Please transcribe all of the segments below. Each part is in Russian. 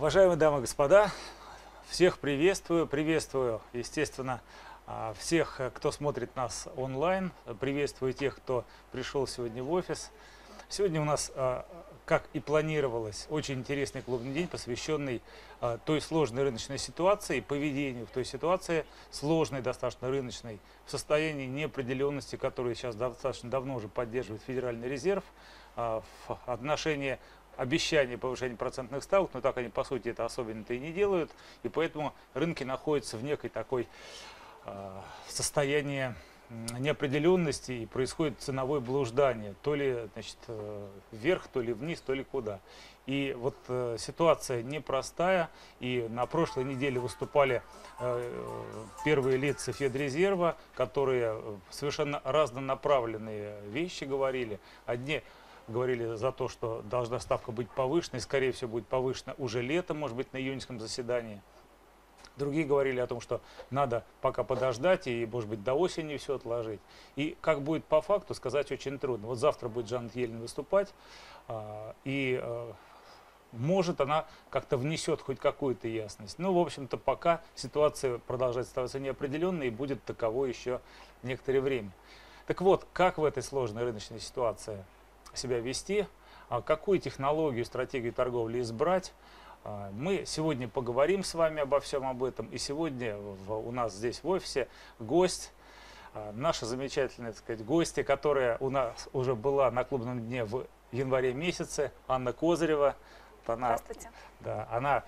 Уважаемые дамы и господа, всех приветствую. Приветствую, естественно, всех, кто смотрит нас онлайн. Приветствую тех, кто пришел сегодня в офис. Сегодня у нас, как и планировалось, очень интересный клубный день, посвященный той сложной рыночной ситуации, поведению в той ситуации, сложной достаточно рыночной, в состоянии неопределенности, которую сейчас достаточно давно уже поддерживает Федеральный резерв, в отношении обещания повышения процентных ставок, но так они по сути это особенно-то и не делают, и поэтому рынки находятся в некой такой состоянии неопределенности, и происходит ценовое блуждание, то ли значит, вверх, то ли вниз, то ли куда. И вот ситуация непростая, и на прошлой неделе выступали первые лица Федрезерва, которые совершенно разнонаправленные вещи говорили. Одни говорили за то, что должна ставка быть повышена, и скорее всего будет повышена уже летом, может быть на июньском заседании. Другие говорили о том, что надо пока подождать и, может быть, до осени все отложить. И как будет по факту, сказать очень трудно. Вот завтра будет Джанет Йеллен выступать, и может она как-то внесет хоть какую-то ясность. Ну, в общем-то, пока ситуация продолжает оставаться неопределенной и будет таковой еще некоторое время. Так вот, как в этой сложной рыночной ситуации себя вести, какую технологию, стратегию торговли избрать. Мы сегодня поговорим с вами обо всем об этом. И сегодня у нас здесь в офисе гость, наша замечательная, так сказать, гостья, которая у нас уже была на клубном дне в январе месяце, Анна Козырева. Здравствуйте. Да, она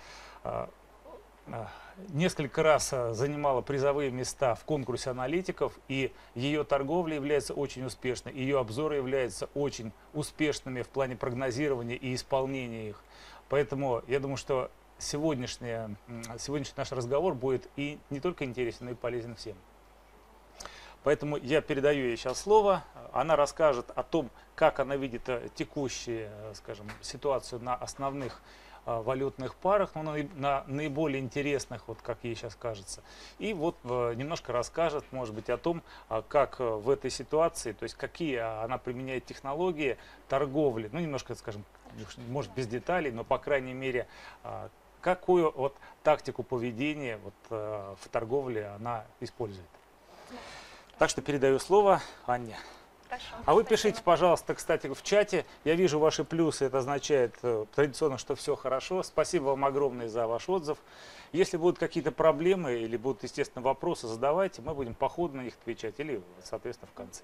несколько раз занимала призовые места в конкурсе аналитиков, и ее торговля является очень успешной, ее обзоры являются очень успешными в плане прогнозирования и исполнения их. Поэтому я думаю, что сегодняшний наш разговор будет и не только интересен, но и полезен всем. Поэтому я передаю ей сейчас слово. Она расскажет о том, как она видит текущую, скажем, ситуацию на основных валютных парах, но на наиболее интересных, вот как ей сейчас кажется. И вот немножко расскажет, может быть, о том, как в этой ситуации, то есть какие она применяет технологии торговли, ну немножко, скажем, может без деталей, но по крайней мере, какую вот тактику поведения вот, в торговле она использует. Так что передаю слово Анне. Хорошо, а вы спасибо. пишите, пожалуйста, кстати, в чате. Я вижу ваши плюсы, это означает традиционно, что все хорошо. Спасибо вам огромное за ваш отзыв. Если будут какие-то проблемы или будут, естественно, вопросы, задавайте. Мы будем по ходу на них отвечать или, соответственно, в конце.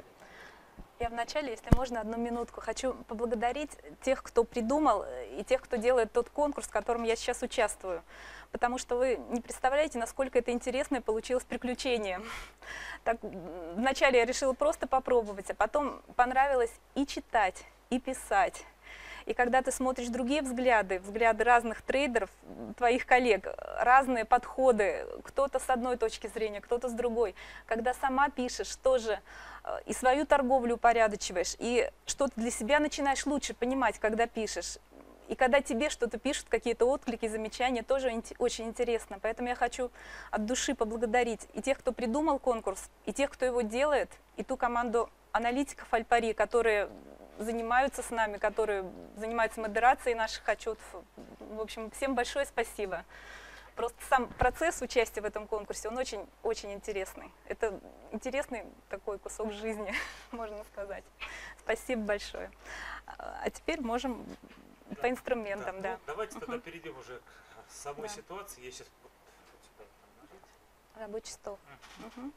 Я вначале, если можно, одну минутку, хочу поблагодарить тех, кто придумал, и тех, кто делает тот конкурс, в котором я сейчас участвую. Потому что вы не представляете, насколько это интересно и получилось приключение. Так, вначале я решила просто попробовать, а потом понравилось и читать, и писать. И когда ты смотришь другие взгляды, взгляды разных трейдеров, твоих коллег, разные подходы, кто-то с одной точки зрения, кто-то с другой, когда сама пишешь тоже и свою торговлю упорядочиваешь, и что-то для себя начинаешь лучше понимать, когда пишешь. И когда тебе что-то пишут, какие-то отклики, замечания, тоже очень интересно. Поэтому я хочу от души поблагодарить и тех, кто придумал конкурс, и тех, кто его делает, и ту команду аналитиков Альпари, которые занимаются с нами, которые занимаются модерацией наших отчетов. В общем, всем большое спасибо. Просто сам процесс участия в этом конкурсе, он очень интересный. Это интересный такой кусок жизни, можно сказать. Спасибо большое. А теперь можем по инструментам, да. Ну, давайте тогда перейдем уже к самой ситуации. Я сейчас вот сюда нажать. Рабочий стол. Угу.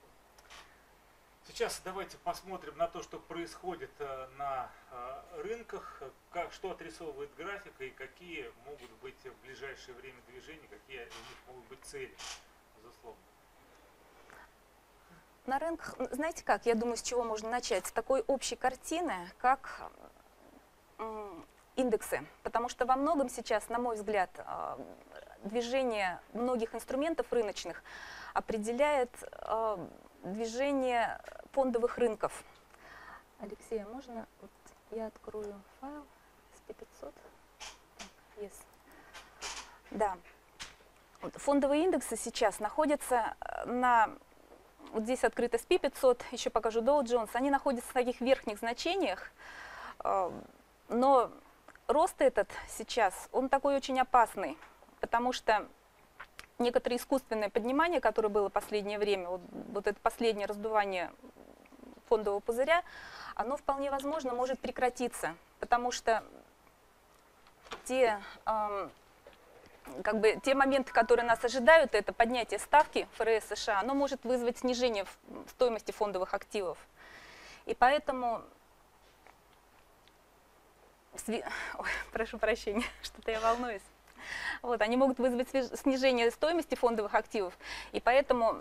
Сейчас давайте посмотрим на то, что происходит на рынках, что отрисовывает графика и какие могут быть в ближайшее время движения, какие у них могут быть цели, безусловно. На рынках, знаете как, я думаю, с чего можно начать? С такой общей картины, как индексы. Потому что во многом сейчас, на мой взгляд, движение многих инструментов рыночных определяет движение фондовых рынков. Алексей, а можно вот я открою файл SP500? Yes. Да. Вот фондовые индексы сейчас находятся на... Вот здесь открыт SP500, еще покажу Dow Jones. Они находятся в таких верхних значениях, но рост этот сейчас, он такой очень опасный. потому что некоторое искусственное поднимание, которое было в последнее время, вот это последнее раздувание фондового пузыря, оно вполне возможно может прекратиться, потому что те моменты, которые нас ожидают, это поднятие ставки ФРС США, оно может вызвать снижение в стоимости фондовых активов. И поэтому, ой, прошу прощения, что-то я волнуюсь. Вот, они могут вызвать снижение стоимости фондовых активов, и поэтому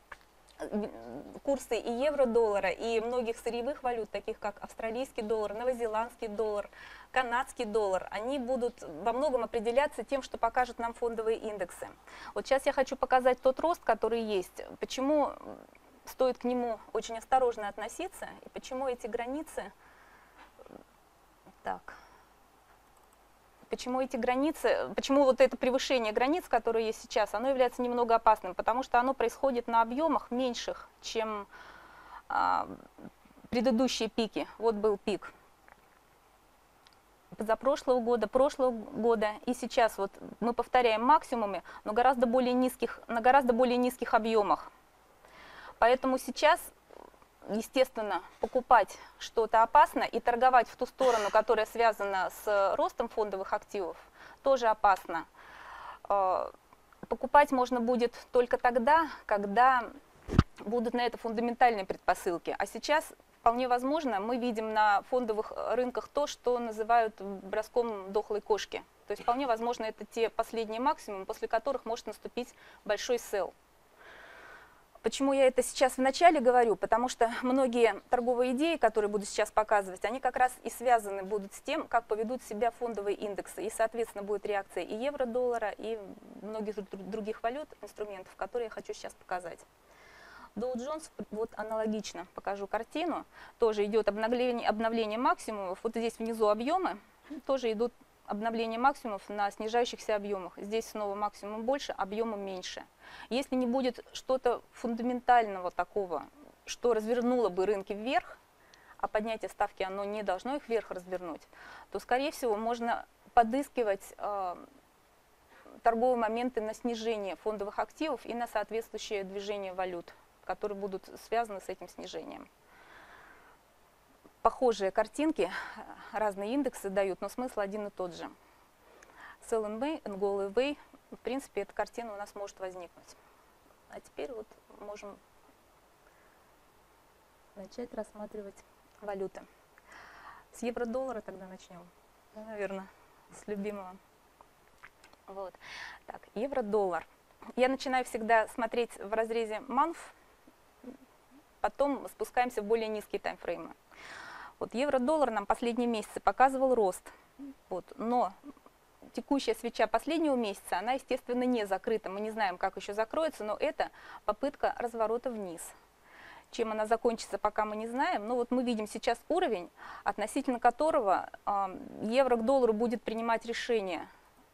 курсы и евро-доллара, и многих сырьевых валют, таких как австралийский доллар, новозеландский доллар, канадский доллар, они будут во многом определяться тем, что покажут нам фондовые индексы. Вот сейчас я хочу показать тот рост, который есть, почему стоит к нему очень осторожно относиться, и почему эти границы, почему вот это превышение границ, которое есть сейчас, оно является немного опасным, потому что оно происходит на объемах меньших, чем предыдущие пики. Вот был пик позапрошлого года, прошлого года, и сейчас вот мы повторяем максимумы, но на гораздо более низких объемах. Поэтому сейчас, естественно, покупать что-то опасно и торговать в ту сторону, которая связана с ростом фондовых активов, тоже опасно. Покупать можно будет только тогда, когда будут на это фундаментальные предпосылки. А сейчас, вполне возможно, мы видим на фондовых рынках то, что называют броском дохлой кошки. То есть вполне возможно, это те последние максимумы, после которых может наступить большой сell. Почему я это сейчас вначале говорю? Потому что многие торговые идеи, которые буду сейчас показывать, они как раз и связаны будут с тем, как поведут себя фондовые индексы. И, соответственно, будет реакция и евро-доллара, и многих других валют, инструментов, которые я хочу сейчас показать. Dow Jones, вот аналогично покажу картину, тоже идет обновление максимумов. Вот здесь внизу объемы, тоже идут обновление максимумов на снижающихся объемах. Здесь снова максимум больше, объемом меньше. Если не будет что-то фундаментального такого, что развернуло бы рынки вверх, а поднятие ставки оно не должно их вверх развернуть, то, скорее всего, можно подыскивать торговые моменты на снижение фондовых активов и на соответствующее движение валют, которые будут связаны с этим снижением. Похожие картинки, разные индексы дают, но смысл один и тот же. Sell in May, and go away, в принципе, эта картина у нас может возникнуть. А теперь вот можем начать рассматривать валюты. С евро-доллара тогда начнем, наверное, с любимого. Вот. Так, евро-доллар. Я начинаю всегда смотреть в разрезе month, потом спускаемся в более низкие таймфреймы. Вот евро-доллар нам последние месяцы показывал рост, вот, но текущая свеча последнего месяца, она, естественно, не закрыта. Мы не знаем, как еще закроется, но это попытка разворота вниз. Чем она закончится, пока мы не знаем. Но вот мы видим сейчас уровень, относительно которого евро к доллару будет принимать решение.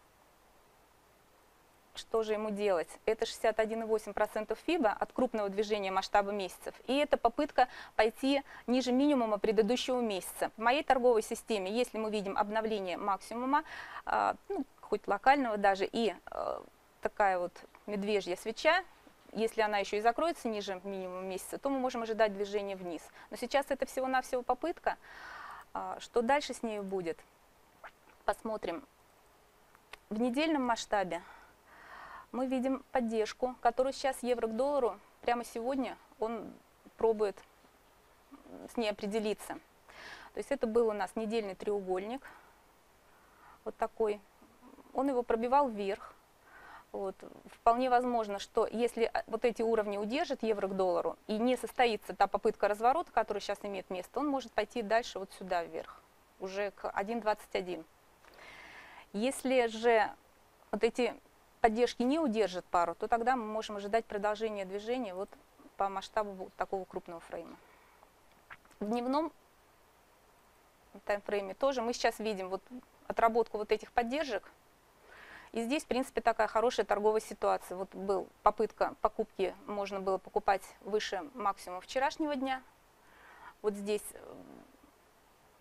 Что же ему делать? Это 61,8% ФИБА от крупного движения масштаба месяцев. И это попытка пойти ниже минимума предыдущего месяца. В моей торговой системе, если мы видим обновление максимума, хоть локального даже, и такая вот медвежья свеча, если она еще и закроется ниже минимума месяца, то мы можем ожидать движения вниз. Но сейчас это всего-навсего попытка. Что дальше с ней будет? Посмотрим. В недельном масштабе мы видим поддержку, которую сейчас евро к доллару, прямо сегодня он пробует с ней определиться. То есть это был у нас недельный треугольник, вот такой. Он его пробивал вверх. Вот. Вполне возможно, что если вот эти уровни удержит евро к доллару и не состоится та попытка разворота, которая сейчас имеет место, он может пойти дальше вот сюда вверх, уже к 1.21. Если же вот эти поддержки не удержит пару, то тогда мы можем ожидать продолжения движения вот по масштабу такого крупного фрейма. В дневном таймфрейме тоже мы сейчас видим вот отработку вот этих поддержек. И здесь, в принципе, такая хорошая торговая ситуация. Вот была попытка покупки, можно было покупать выше максимума вчерашнего дня. Вот здесь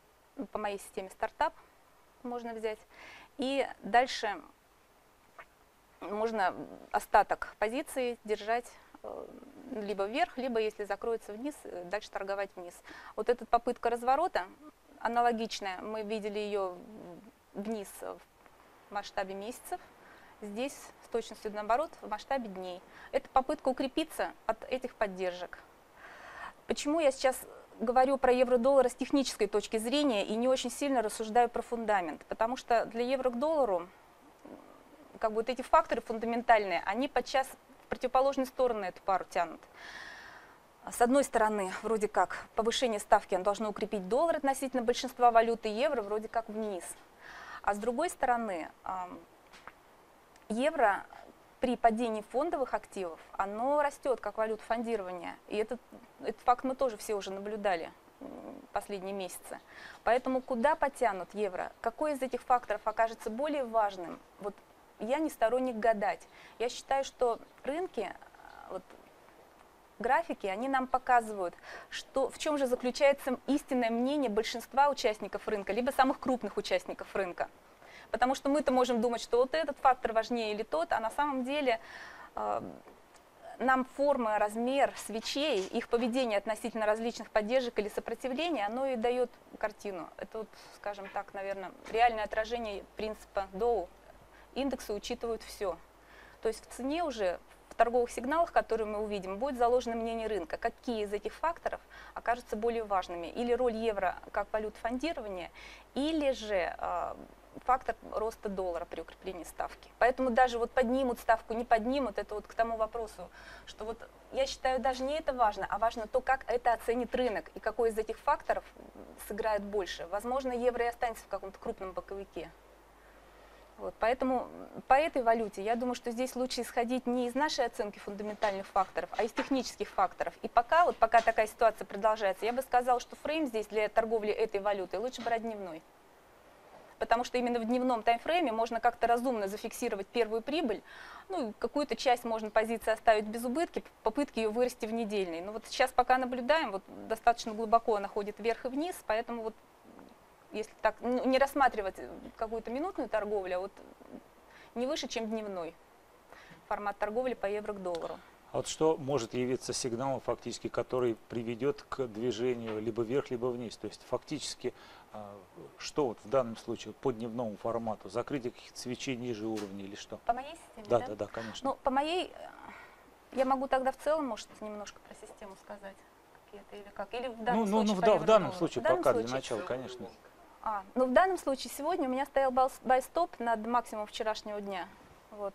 по моей системе стартап можно взять. И дальше можно остаток позиции держать либо вверх, либо, если закроется вниз, дальше торговать вниз. Вот эта попытка разворота аналогичная, мы видели ее вниз в масштабе месяцев, здесь с точностью наоборот в масштабе дней. Это попытка укрепиться от этих поддержек. Почему я сейчас говорю про евро-доллар с технической точки зрения и не очень сильно рассуждаю про фундамент? Потому что для евро к доллару как бы вот эти факторы фундаментальные, они подчас в противоположные стороны эту пару тянут. С одной стороны, вроде как повышение ставки должно укрепить доллар относительно большинства валют, и евро вроде как вниз. А с другой стороны, евро при падении фондовых активов, оно растет как валюта фондирования. И этот факт мы тоже все уже наблюдали последние месяцы. Поэтому куда потянут евро? Какой из этих факторов окажется более важным? Вот я не сторонник гадать. Я считаю, что рынки, вот, графики, они нам показывают, что, в чем же заключается истинное мнение большинства участников рынка, либо самых крупных участников рынка. Потому что мы-то можем думать, что вот этот фактор важнее или тот, а на самом деле нам форма, размер свечей, их поведение относительно различных поддержек или сопротивления, оно и дает картину. Это, вот, скажем так, наверное, реальное отражение принципа Доу. Индексы учитывают все. То есть в цене уже, в торговых сигналах, которые мы увидим, будет заложено мнение рынка, какие из этих факторов окажутся более важными. Или роль евро как валют фондирования, или же фактор роста доллара при укреплении ставки. Поэтому даже вот поднимут ставку, не поднимут, это вот к тому вопросу, что вот я считаю, даже не это важно, а важно то, как это оценит рынок и какой из этих факторов сыграет больше. Возможно, евро и останется в каком-то крупном боковике. Вот, поэтому по этой валюте я думаю, что здесь лучше исходить не из нашей оценки фундаментальных факторов, а из технических факторов. И пока такая ситуация продолжается, я бы сказала, что фрейм здесь для торговли этой валютой лучше брать дневной. Потому что именно в дневном таймфрейме можно как-то разумно зафиксировать первую прибыль, ну, какую-то часть можно позиции оставить без убытки, попытки ее вырасти в недельный. Но вот сейчас пока наблюдаем, вот достаточно глубоко она ходит вверх и вниз, поэтому вот если так, не рассматривать какую-то минутную торговлю, а вот не выше, чем дневной формат торговли по евро к доллару. А вот что может явиться сигналом, фактически, который приведет к движению либо вверх, либо вниз? То есть фактически, что вот в данном случае по дневному формату? Закрытие каких-то свечей ниже уровня или что? По моей системе, да? Да, да, да, конечно. Ну, по моей, я могу тогда в целом, может, немножко про систему сказать, какие-то или как? Или в данном случае в данном случае пока для начала, конечно. Ну, в данном случае сегодня у меня стоял бай-стоп над максимумом вчерашнего дня. Вот.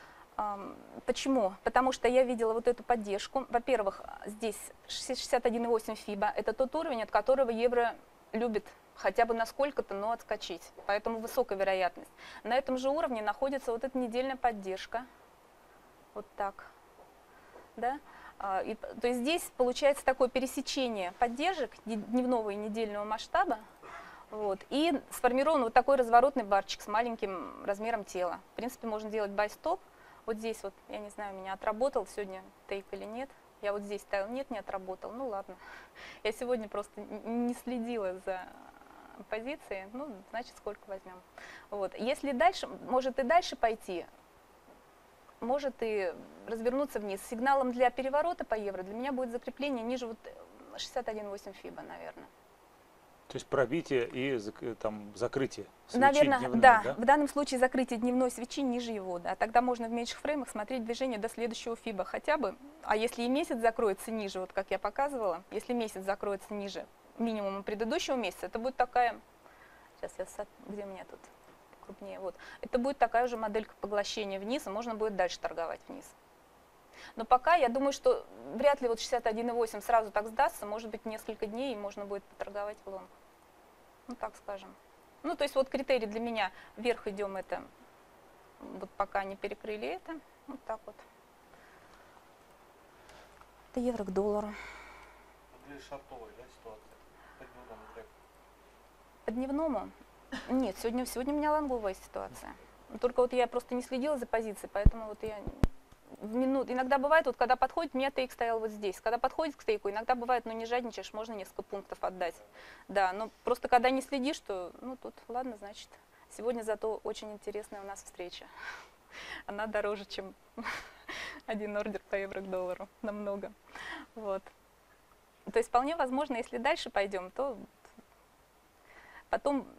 Почему? Потому что я видела вот эту поддержку. Во-первых, здесь 61,8 фиба. Это тот уровень, от которого евро любит хотя бы на сколько-то, но отскочить. Поэтому высокая вероятность. На этом же уровне находится вот эта недельная поддержка. Вот так. Да? То есть здесь получается такое пересечение поддержек дневного и недельного масштаба. Вот. И сформирован вот такой разворотный барчик с маленьким размером тела. В принципе, можно делать бай-стоп. Вот здесь вот, я не знаю, меня отработал сегодня тейк или нет. Я вот здесь ставил, нет, не отработал. Ну ладно. Я сегодня просто не следила за позицией. Ну, значит, сколько возьмем. Вот. Если дальше, может и дальше пойти, может и развернуться вниз. Сигналом для переворота по евро для меня будет закрепление ниже вот 61,8 фиба, наверное. То есть пробитие и там закрытие свечи. Наверное, дневной, да. В данном случае закрытие дневной свечи ниже его. Да. Тогда можно в меньших фреймах смотреть движение до следующего фиба хотя бы. А если и месяц закроется ниже, вот как я показывала, если месяц закроется ниже минимума предыдущего месяца, это будет такая... Сейчас я... Где у меня тут крупнее? Вот. Это будет такая же моделька поглощения вниз, и можно будет дальше торговать вниз. Но пока я думаю, что вряд ли вот 61,8 сразу так сдастся, может быть несколько дней, и можно будет поторговать в лонг. Ну, так скажем. Ну, то есть вот критерий для меня, вверх идем, это вот пока не перекрыли это, вот так вот. Это евро к доллару. Для шортовой, да, ситуация? По дневному треку? По дневному? Нет, сегодня у меня лонговая ситуация. Только вот я просто не следила за позицией, поэтому вот я... Иногда бывает, вот когда подходит, у меня тейк стоял вот здесь. Когда подходит к тейку, иногда бывает, ну не жадничаешь, можно несколько пунктов отдать. Да, но просто когда не следишь, то, ну тут, ладно, значит, сегодня зато очень интересная у нас встреча. Она дороже, чем один ордер по евро к доллару, намного. Вот. То есть вполне возможно, если дальше пойдем, то потом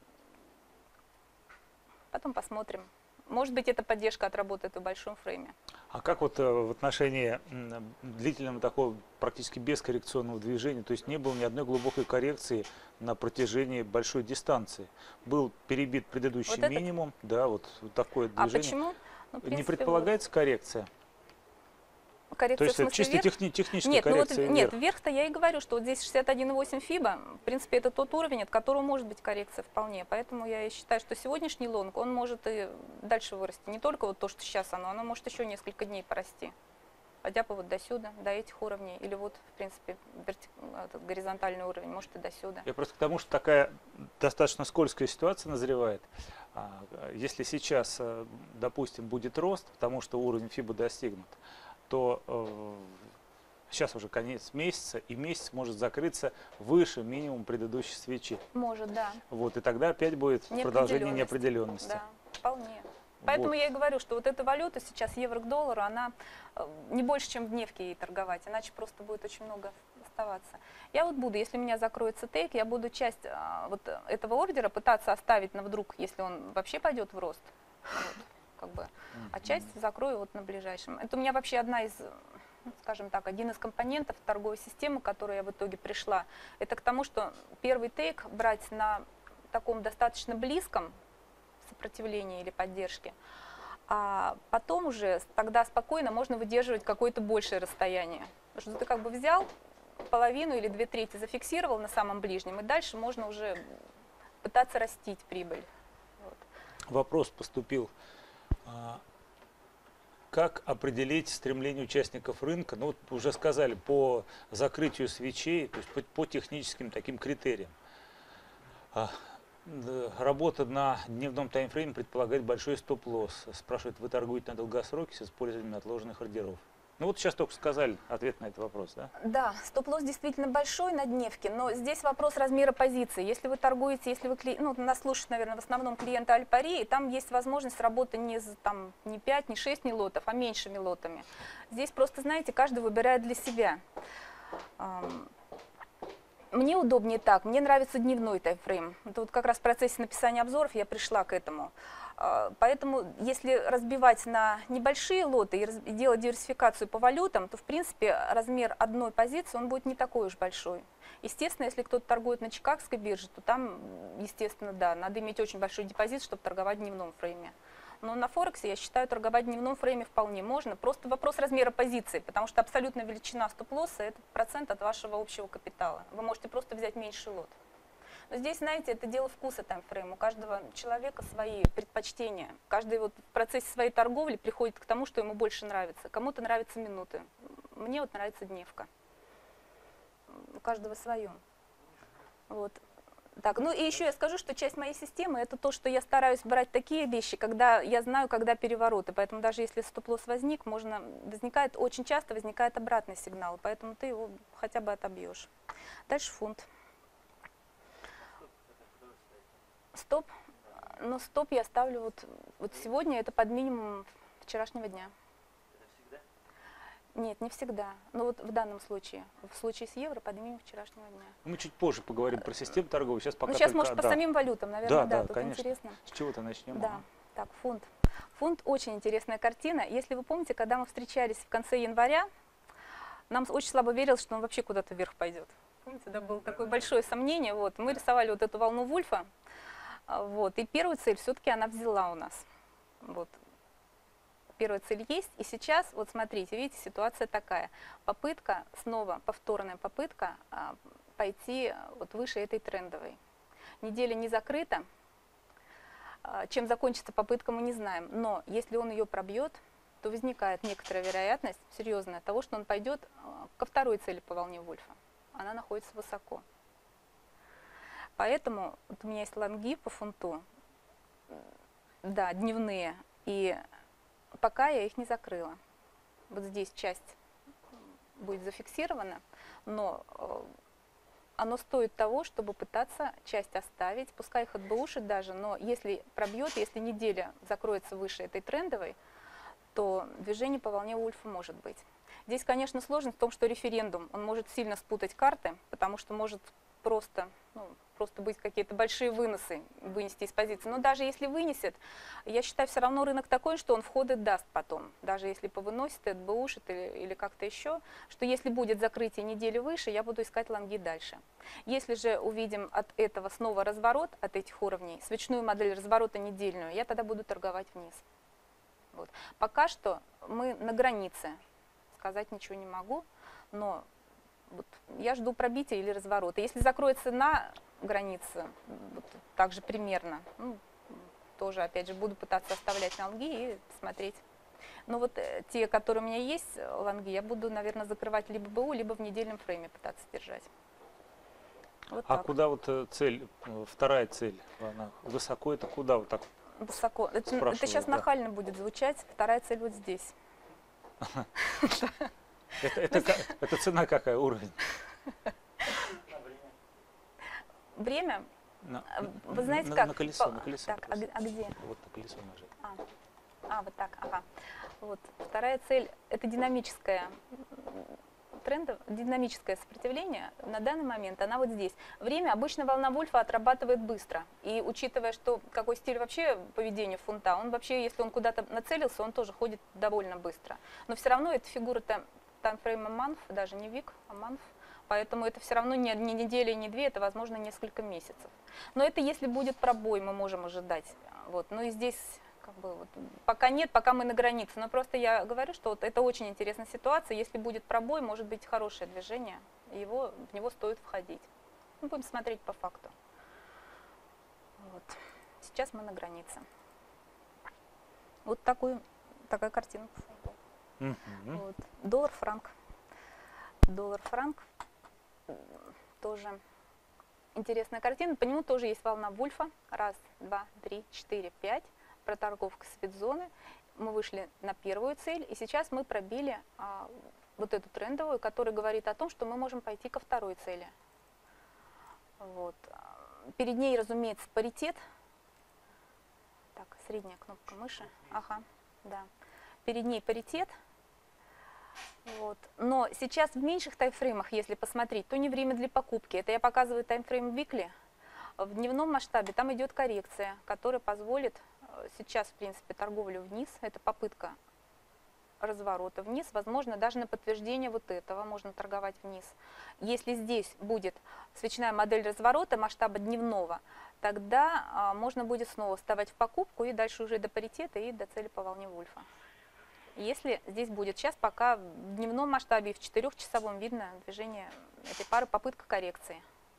посмотрим. Может быть, эта поддержка отработает в большом фрейме. А как вот в отношении длительного такого практически бескоррекционного движения, то есть не было ни одной глубокой коррекции на протяжении большой дистанции? Был перебит предыдущий Вот минимум, да, вот такое А движение. почему? Ну, в Не принципе, предполагается коррекция? коррекция То есть в это смысле чисто вверх? техническая Нет, ну вот, коррекция нет, вверх. вверх-то я и говорю, что вот здесь 61,8 фиба, в принципе, это тот уровень, от которого может быть коррекция вполне. Поэтому я и считаю, что сегодняшний лонг, он может и дальше вырасти. Не только вот то, что сейчас оно может еще несколько дней порасти. Хотя бы вот до сюда, до этих уровней. Или вот, в принципе, этот горизонтальный уровень, может и до сюда. Я просто к тому, что такая достаточно скользкая ситуация назревает. Если сейчас, допустим, будет рост, потому что уровень фиба достигнут, то сейчас уже конец месяца, и месяц может закрыться выше минимум предыдущей свечи. Может, да. Вот, и тогда опять будет продолжение Неопределенность. неопределенности. Да, вполне. Поэтому Вот. я и говорю, что вот эта валюта сейчас евро к доллару, она не больше, чем в дневке ей торговать, иначе просто будет очень много оставаться. Я вот буду, если у меня закроется тейк, я буду часть вот этого ордера пытаться оставить на вдруг, если он вообще пойдет в рост. Вот, как бы, а часть закрою вот на ближайшем. Это у меня вообще одна из, скажем так, один из компонентов торговой системы, к которой я в итоге пришла. Это к тому, что первый тейк брать на таком достаточно близком сопротивлении или поддержке, а потом уже тогда спокойно можно выдерживать какое-то большее расстояние. Потому что ты как бы взял половину или 2/3 зафиксировал на самом ближнем, и дальше можно уже пытаться растить прибыль. Вот. Вопрос поступил. Как определить стремление участников рынка? Ну, вот уже сказали, по закрытию свечей, то есть по техническим таким критериям. Работа на дневном таймфрейме предполагает большой стоп-лосс. Спрашивают, вы торгуете на долгосроке с использованием отложенных ордеров? Ну вот сейчас только сказали ответ на этот вопрос, да? Да, стоп-лосс действительно большой на дневке, но здесь вопрос размера позиции. Если вы торгуете, если вы, ну, нас слушают, наверное, в основном клиенты Альпари, и там есть возможность работы не 5, не 6 лотов, а меньшими лотами. Здесь просто, знаете, каждый выбирает для себя. Мне удобнее так, мне нравится дневной таймфрейм. Это вот как раз в процессе написания обзоров я пришла к этому. Поэтому если разбивать на небольшие лоты и делать диверсификацию по валютам, то в принципе размер одной позиции он будет не такой уж большой. Естественно, если кто-то торгует на Чикагской бирже, то там, естественно, да, надо иметь очень большой депозит, чтобы торговать в дневном фрейме. Но на Форексе, я считаю, торговать в дневном фрейме вполне можно. Просто вопрос размера позиции, потому что абсолютная величина стоп-лосса – это процент от вашего общего капитала. Вы можете просто взять меньший лот. Но здесь, знаете, это дело вкуса таймфрейма. У каждого человека свои предпочтения. Каждый вот в процессе своей торговли приходит к тому, что ему больше нравится. Кому-то нравятся минуты. Мне вот нравится дневка. У каждого свое. Вот. Так, ну и еще я скажу, что часть моей системы это то, что я стараюсь брать такие вещи, когда я знаю, когда перевороты. Поэтому даже если стоп-лосс возникает, очень часто возникает обратный сигнал, поэтому ты его хотя бы отобьешь. Дальше фунт. Стоп. Ну, стоп я ставлю вот сегодня, это под минимум вчерашнего дня. Нет, не всегда. Но вот в данном случае, в случае с евро, под минимум вчерашнего дня. Мы чуть позже поговорим про систему торговой. Сейчас пока сейчас, только, может, по самим валютам, наверное, да, тут конечно. интересно. С чего-то начнем. Да, так, фунт. Фунт очень интересная картина. Если вы помните, когда мы встречались в конце января, нам очень слабо верилось, что он вообще куда-то вверх пойдет. Помните, да, было такое большое сомнение. Вот, мы рисовали вот эту волну Вульфа, вот, и первую цель все-таки она взяла у нас. Вот. Первая цель есть, и сейчас, вот смотрите, видите, ситуация такая. Попытка, снова повторная попытка пойти вот выше этой трендовой. Неделя не закрыта, чем закончится попытка, мы не знаем. Но если он ее пробьет, то возникает некоторая вероятность, серьезная, того, что он пойдет ко второй цели по волне Вульфа. Она находится высоко. Поэтому вот у меня есть лонги по фунту, да, дневные, и пока я их не закрыла. Вот здесь часть будет зафиксирована, но оно стоит того, чтобы пытаться часть оставить, пускай их отбушит даже, но если пробьет, если неделя закроется выше этой трендовой, то движение по волне Вульфа может быть. Здесь, конечно, сложность в том, что референдум, он может сильно спутать карты, потому что может просто быть какие-то большие выносы, вынести из позиции. Но даже если вынесет, я считаю, все равно рынок такой, что он входы даст потом. Даже если повыносит, это бэушит или как-то еще, что если будет закрытие недели выше, я буду искать лонги дальше. Если же увидим от этого снова разворот, от этих уровней, свечную модель разворота недельную, я тогда буду торговать вниз. Вот. Пока что мы на границе, сказать ничего не могу, но вот я жду пробития или разворота. Если закроется на границе, вот так же примерно, тоже, опять же, буду пытаться оставлять лонги и смотреть. Но вот те, которые у меня есть, лонги, я буду, наверное, закрывать либо БУ, либо в недельном фрейме пытаться держать. Вот А так. куда вот цель, вторая цель, она высоко, это куда вот так? Высоко. Это Спрашиваю, сейчас да. нахально будет звучать. Вторая цель вот здесь. Это цена какая, уровень? Время? На- Вы знаете на- как? На колесо, на колесо. Так, просто. а где? Вот на колесо нажать. Вот так, ага. Вот. Вторая цель – это динамическое динамическое сопротивление. На данный момент она вот здесь. Время обычно волна Вульфа отрабатывает быстро. И учитывая, что какой стиль вообще поведения фунта, он вообще, если он куда-то нацелился, он тоже ходит довольно быстро. Но все равно эта фигура таймфрейма манф, даже не вик, а манф. Поэтому это все равно не неделя, не две, это, возможно, несколько месяцев. Но это если будет пробой, мы можем ожидать. Вот. Ну и здесь как бы вот, пока нет, пока мы на границе. Но просто я говорю, что вот это очень интересная ситуация. Если будет пробой, может быть хорошее движение, и в него стоит входить. Мы будем смотреть по факту. Вот. Сейчас мы на границе. Вот такая картина по фунту. Вот. Доллар-франк. Доллар-франк. Тоже интересная картина. По нему тоже есть волна Вульфа. Раз, два, три, четыре, пять. Проторговка спидзоны. Мы вышли на первую цель. И сейчас мы пробили вот эту трендовую, которая говорит о том, что мы можем пойти ко второй цели. Вот. Перед ней, разумеется, паритет. Так, средняя кнопка мыши. Ага, да. Перед ней паритет. Вот. Но сейчас в меньших таймфреймах, если посмотреть, то не время для покупки. Это я показываю таймфрейм Weekly. В дневном масштабе там идет коррекция, которая позволит сейчас, в принципе, торговлю вниз. Это попытка разворота вниз. Возможно, даже на подтверждение вот этого можно торговать вниз. Если здесь будет свечная модель разворота масштаба дневного, тогда можно будет снова вставать в покупку и дальше уже до паритета и до цели по волне Вульфа. Если здесь будет, сейчас пока в дневном масштабе и в 4-часовом видно движение этой пары, попытка коррекции.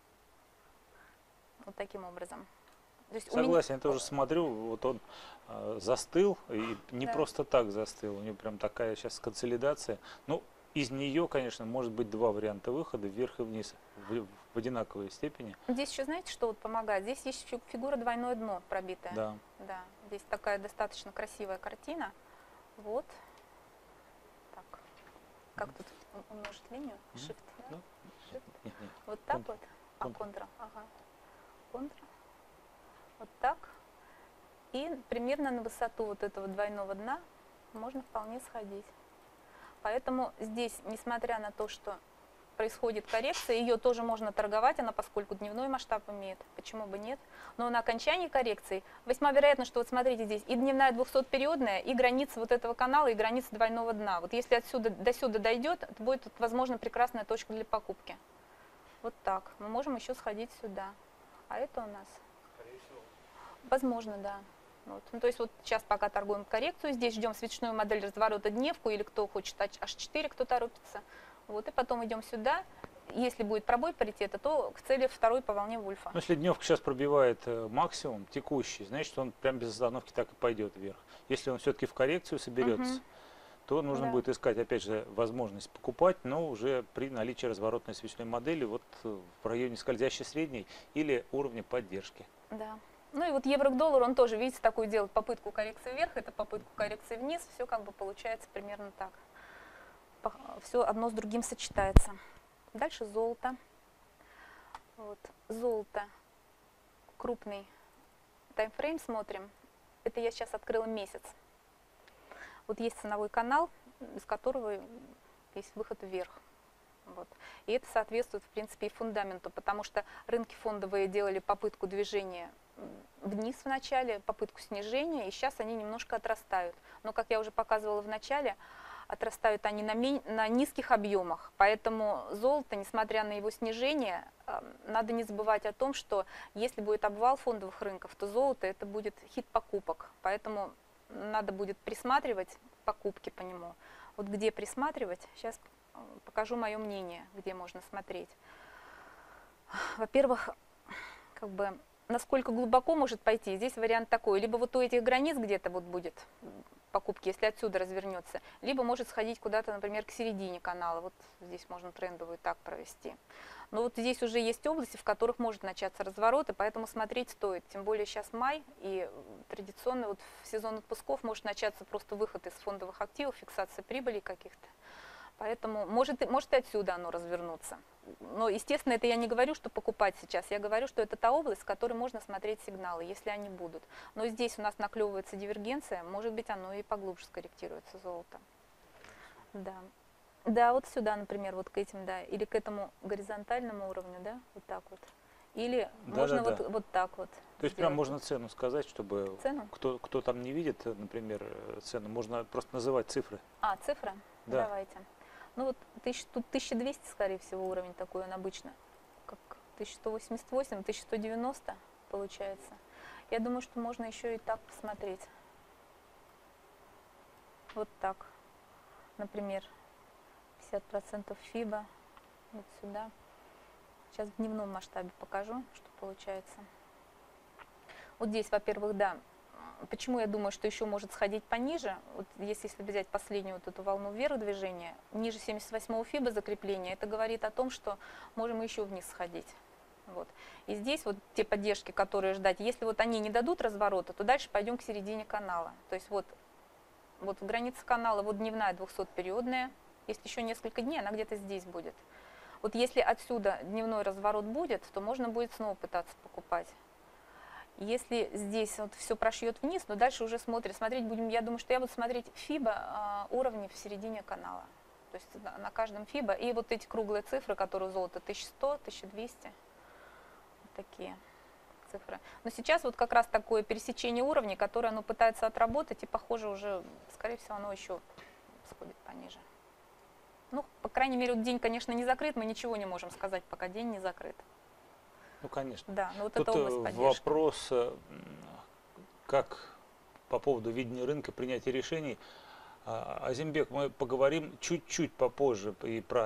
Вот таким образом. То есть Согласен, я тоже смотрю, вот он застыл, и не Да. просто так застыл, у него прям такая сейчас консолидация. Ну, из нее, конечно, может быть два варианта выхода, вверх и вниз, в одинаковой степени. Здесь еще, знаете, что вот помогает? Здесь есть фигура двойное дно пробитое. Да. Да, здесь такая достаточно красивая картина. Вот. Так. Как тут умножить линию? Shift, да? Ну, Shift. Нет. Вот так Контр. вот. А, Контр. контра. Ага. Контра. Вот так. И примерно на высоту вот этого двойного дна можно вполне сходить. Поэтому здесь, несмотря на то, что происходит коррекция, ее тоже можно торговать, она поскольку дневной масштаб имеет, почему бы нет. Но на окончании коррекции весьма вероятно, что вот смотрите здесь и дневная 200-периодная, и граница вот этого канала, и граница двойного дна. Вот если отсюда до сюда дойдет, это будет, возможно, прекрасная точка для покупки. Вот так. Мы можем еще сходить сюда. А это у нас? Скорее всего. Возможно, да. Вот. Ну, то есть вот сейчас пока торгуем коррекцию, здесь ждем свечную модель разворота дневку, или кто хочет H4, кто торопится. Вот, и потом идем сюда. Если будет пробой паритета, то к цели второй по волне Вульфа. Ну, если дневка сейчас пробивает максимум текущий, значит, он прям без остановки так и пойдет вверх. Если он все-таки в коррекцию соберется, то нужно Да. будет искать, опять же, возможность покупать, но уже при наличии разворотной свечной модели вот в районе скользящей средней или уровня поддержки. Да. Ну и вот евро к доллару, он тоже, видите, такую делает попытку коррекции вверх, это попытку коррекции вниз, все как бы получается примерно так. Все одно с другим сочетается. Дальше золото. Вот. Золото. Крупный таймфрейм смотрим. Это я сейчас открыла месяц. Вот есть ценовой канал, из которого есть выход вверх. Вот. И это соответствует, в принципе, и фундаменту, потому что рынки фондовые делали попытку движения вниз в начале, попытку снижения, и сейчас они немножко отрастают. Но, как я уже показывала в начале, отрастают они на низких объемах, поэтому золото, несмотря на его снижение, надо не забывать о том, что если будет обвал фондовых рынков, то золото это будет хит покупок, поэтому надо будет присматривать покупки по нему. Вот где присматривать, сейчас покажу мое мнение, где можно смотреть. Во-первых, как бы, насколько глубоко может пойти, здесь вариант такой, либо вот у этих границ где-то вот будет покупки, если отсюда развернется, либо может сходить куда-то, например, к середине канала, вот здесь можно трендовую так провести. Но вот здесь уже есть области, в которых может начаться разворот, и поэтому смотреть стоит, тем более сейчас май, и традиционно вот в сезон отпусков может начаться просто выход из фондовых активов, фиксация прибыли каких-то. Поэтому может и отсюда оно развернуться. Но, естественно, это я не говорю, что покупать сейчас. Я говорю, что это та область, в которой можно смотреть сигналы, если они будут. Но здесь у нас наклевывается дивергенция, может быть, оно и поглубже скорректируется золото. Да. Да, вот сюда, например, вот к этим, да, или к этому горизонтальному уровню, да, вот так вот. Или Да, можно да, да. вот так вот. То есть прям можно цену сказать, чтобы Цену? кто там не видит, например, цену, можно просто называть цифры. А, цифра? Да. Давайте. Ну вот тут 1200, скорее всего, уровень такой, он обычно, как 1188, 1190 получается. Я думаю, что можно еще и так посмотреть. Вот так. Например, 50% FIBA. Вот сюда. Сейчас в дневном масштабе покажу, что получается. Вот здесь, во-первых, да. Почему я думаю, что еще может сходить пониже? Вот если взять последнюю вот эту волну вверх движения, ниже 78-го FIBA закрепления, это говорит о том, что можем еще вниз сходить. Вот. И здесь вот те поддержки, которые ждать, если вот они не дадут разворота, то дальше пойдем к середине канала. То есть вот граница канала, вот дневная 200-периодная, если еще несколько дней, она где-то здесь будет. Вот если отсюда дневной разворот будет, то можно будет снова пытаться покупать. Если здесь вот все прошьет вниз, но дальше уже смотреть будем, я думаю, что я буду смотреть FIBA уровни в середине канала. То есть на каждом FIBA. И вот эти круглые цифры, которые у золота 1100, 1200. Вот такие цифры. Но сейчас вот как раз такое пересечение уровней, которое оно пытается отработать, и похоже уже, скорее всего, оно еще сходит пониже. Ну, по крайней мере, вот день, конечно, не закрыт, мы ничего не можем сказать, пока день не закрыт. Ну, конечно. Да, но вот Тут это область поддержки. вопрос, как по поводу видения рынка, принятия решений. Азимбек, мы поговорим чуть-чуть попозже и про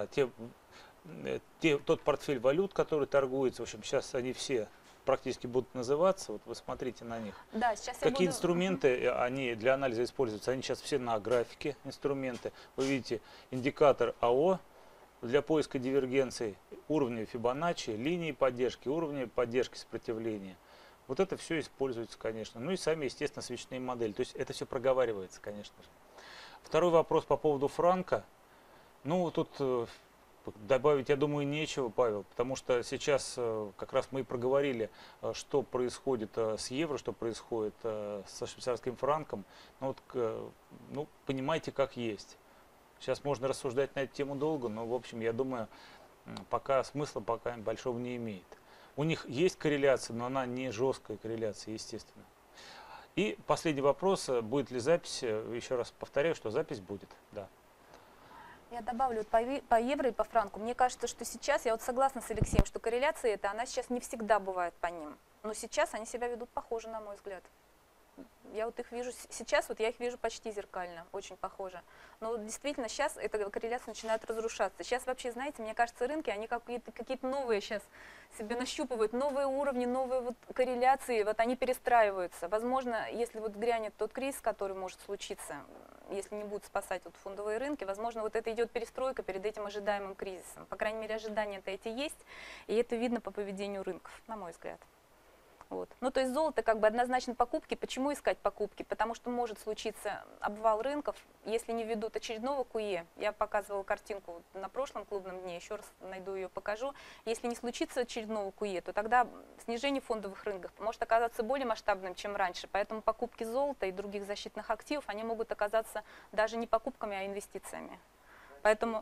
тот портфель валют, который торгуется. В общем, сейчас они все практически будут называться. Вот вы смотрите на них. Да, сейчас Какие инструменты они для анализа используются? Они сейчас все на графике, инструменты. Вы видите индикатор АО для поиска дивергенций, уровня Фибоначчи, линии поддержки, уровни поддержки сопротивления. Вот это все используется, конечно. Ну и сами, естественно, свечные модели. То есть это все проговаривается, конечно же. Второй вопрос по поводу франка. Ну, тут добавить, я думаю, нечего, Павел, потому что сейчас как раз мы и проговорили, что происходит с евро, что происходит со швейцарским франком. Ну, вот, понимаете, как есть. Сейчас можно рассуждать на эту тему долго, но, в общем, я думаю, пока смысла большого не имеет. У них есть корреляция, но она не жесткая корреляция, естественно. И последний вопрос, будет ли запись? Еще раз повторяю, что запись будет, да. Я добавлю по евро и по франку. Мне кажется, что сейчас, я вот согласна с Алексеем, что корреляция эта, она сейчас не всегда бывает по ним. Но сейчас они себя ведут похоже, на мой взгляд. Я вот их вижу, сейчас вот я их вижу почти зеркально, очень похоже. Но вот действительно сейчас эта корреляция начинает разрушаться. Сейчас вообще, знаете, мне кажется, рынки, они какие-то новые сейчас себе нащупывают, новые уровни, новые вот корреляции, вот они перестраиваются. Возможно, если вот грянет тот кризис, который может случиться, если не будут спасать вот фондовые рынки, возможно, вот это идет перестройка перед этим ожидаемым кризисом. По крайней мере, ожидания-то эти есть, и это видно по поведению рынков, на мой взгляд. Вот. Ну, то есть золото как бы однозначно покупки. Почему искать покупки? Потому что может случиться обвал рынков, если не введут очередного КУЕ. Я показывала картинку вот на прошлом клубном дне, еще раз найду ее, покажу. Если не случится очередного КУЕ, то тогда снижение фондовых рынков может оказаться более масштабным, чем раньше. Поэтому покупки золота и других защитных активов, они могут оказаться даже не покупками, а инвестициями. Поэтому...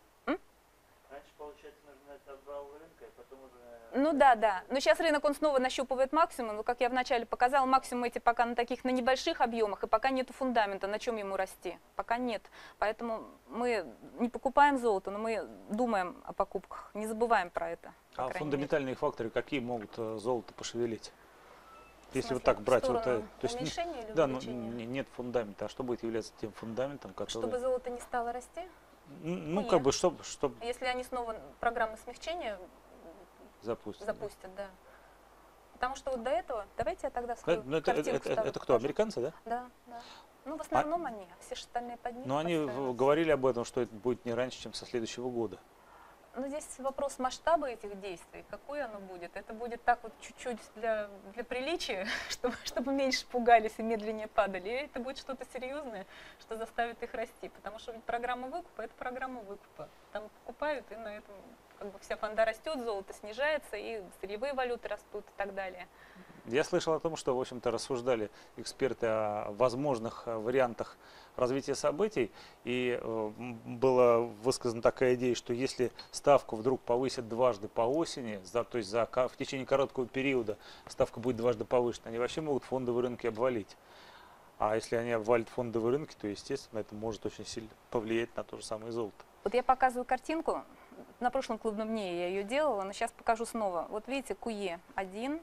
Раньше, получается, нужно это обвал рынка, и потом уже... Ну да, да. Но сейчас рынок, он снова нащупывает максимум. Но, как я вначале показала, максимум эти пока на таких, на небольших объемах, и пока нет фундамента, на чем ему расти. Пока нет. Поэтому мы не покупаем золото, но мы думаем о покупках, не забываем про это. А фундаментальные факторы какие могут золото пошевелить? Если вот так В брать, сторону то есть уменьшения или да, но увеличения? нет фундамента, а что будет являться тем фундаментом, который, Чтобы золото не стало расти? ну нет. как бы, чтобы Если они снова программы смягчения запустить? запустят, да. Потому что вот до этого, давайте я тогда свою Ну, это картинку вторую кто, покажу. американцы, да? Да, да. Ну, в основном они, а все остальные под них Но они подстраиваются. говорили об этом, что это будет не раньше, чем со следующего года. Но здесь вопрос масштаба этих действий, какое оно будет. Это будет так вот чуть-чуть для приличия, чтобы меньше пугались и медленнее падали. Или это будет что-то серьезное, что заставит их расти. Потому что ведь программа выкупа – это программа выкупа. Там покупают, и на этом как бы вся фонда растет, золото снижается, и сырьевые валюты растут и так далее. Я слышал о том, что, в общем-то, рассуждали эксперты о возможных вариантах развития событий, и была высказана такая идея, что если ставку вдруг повысят дважды по осени, то есть в течение короткого периода ставка будет дважды повышена, они вообще могут фондовые рынки обвалить. А если они обвалят фондовые рынки, то, естественно, это может очень сильно повлиять на то же самое золото. Вот я показываю картинку. На прошлом клубном дне я ее делала, но сейчас покажу снова. Вот видите, КУЕ-1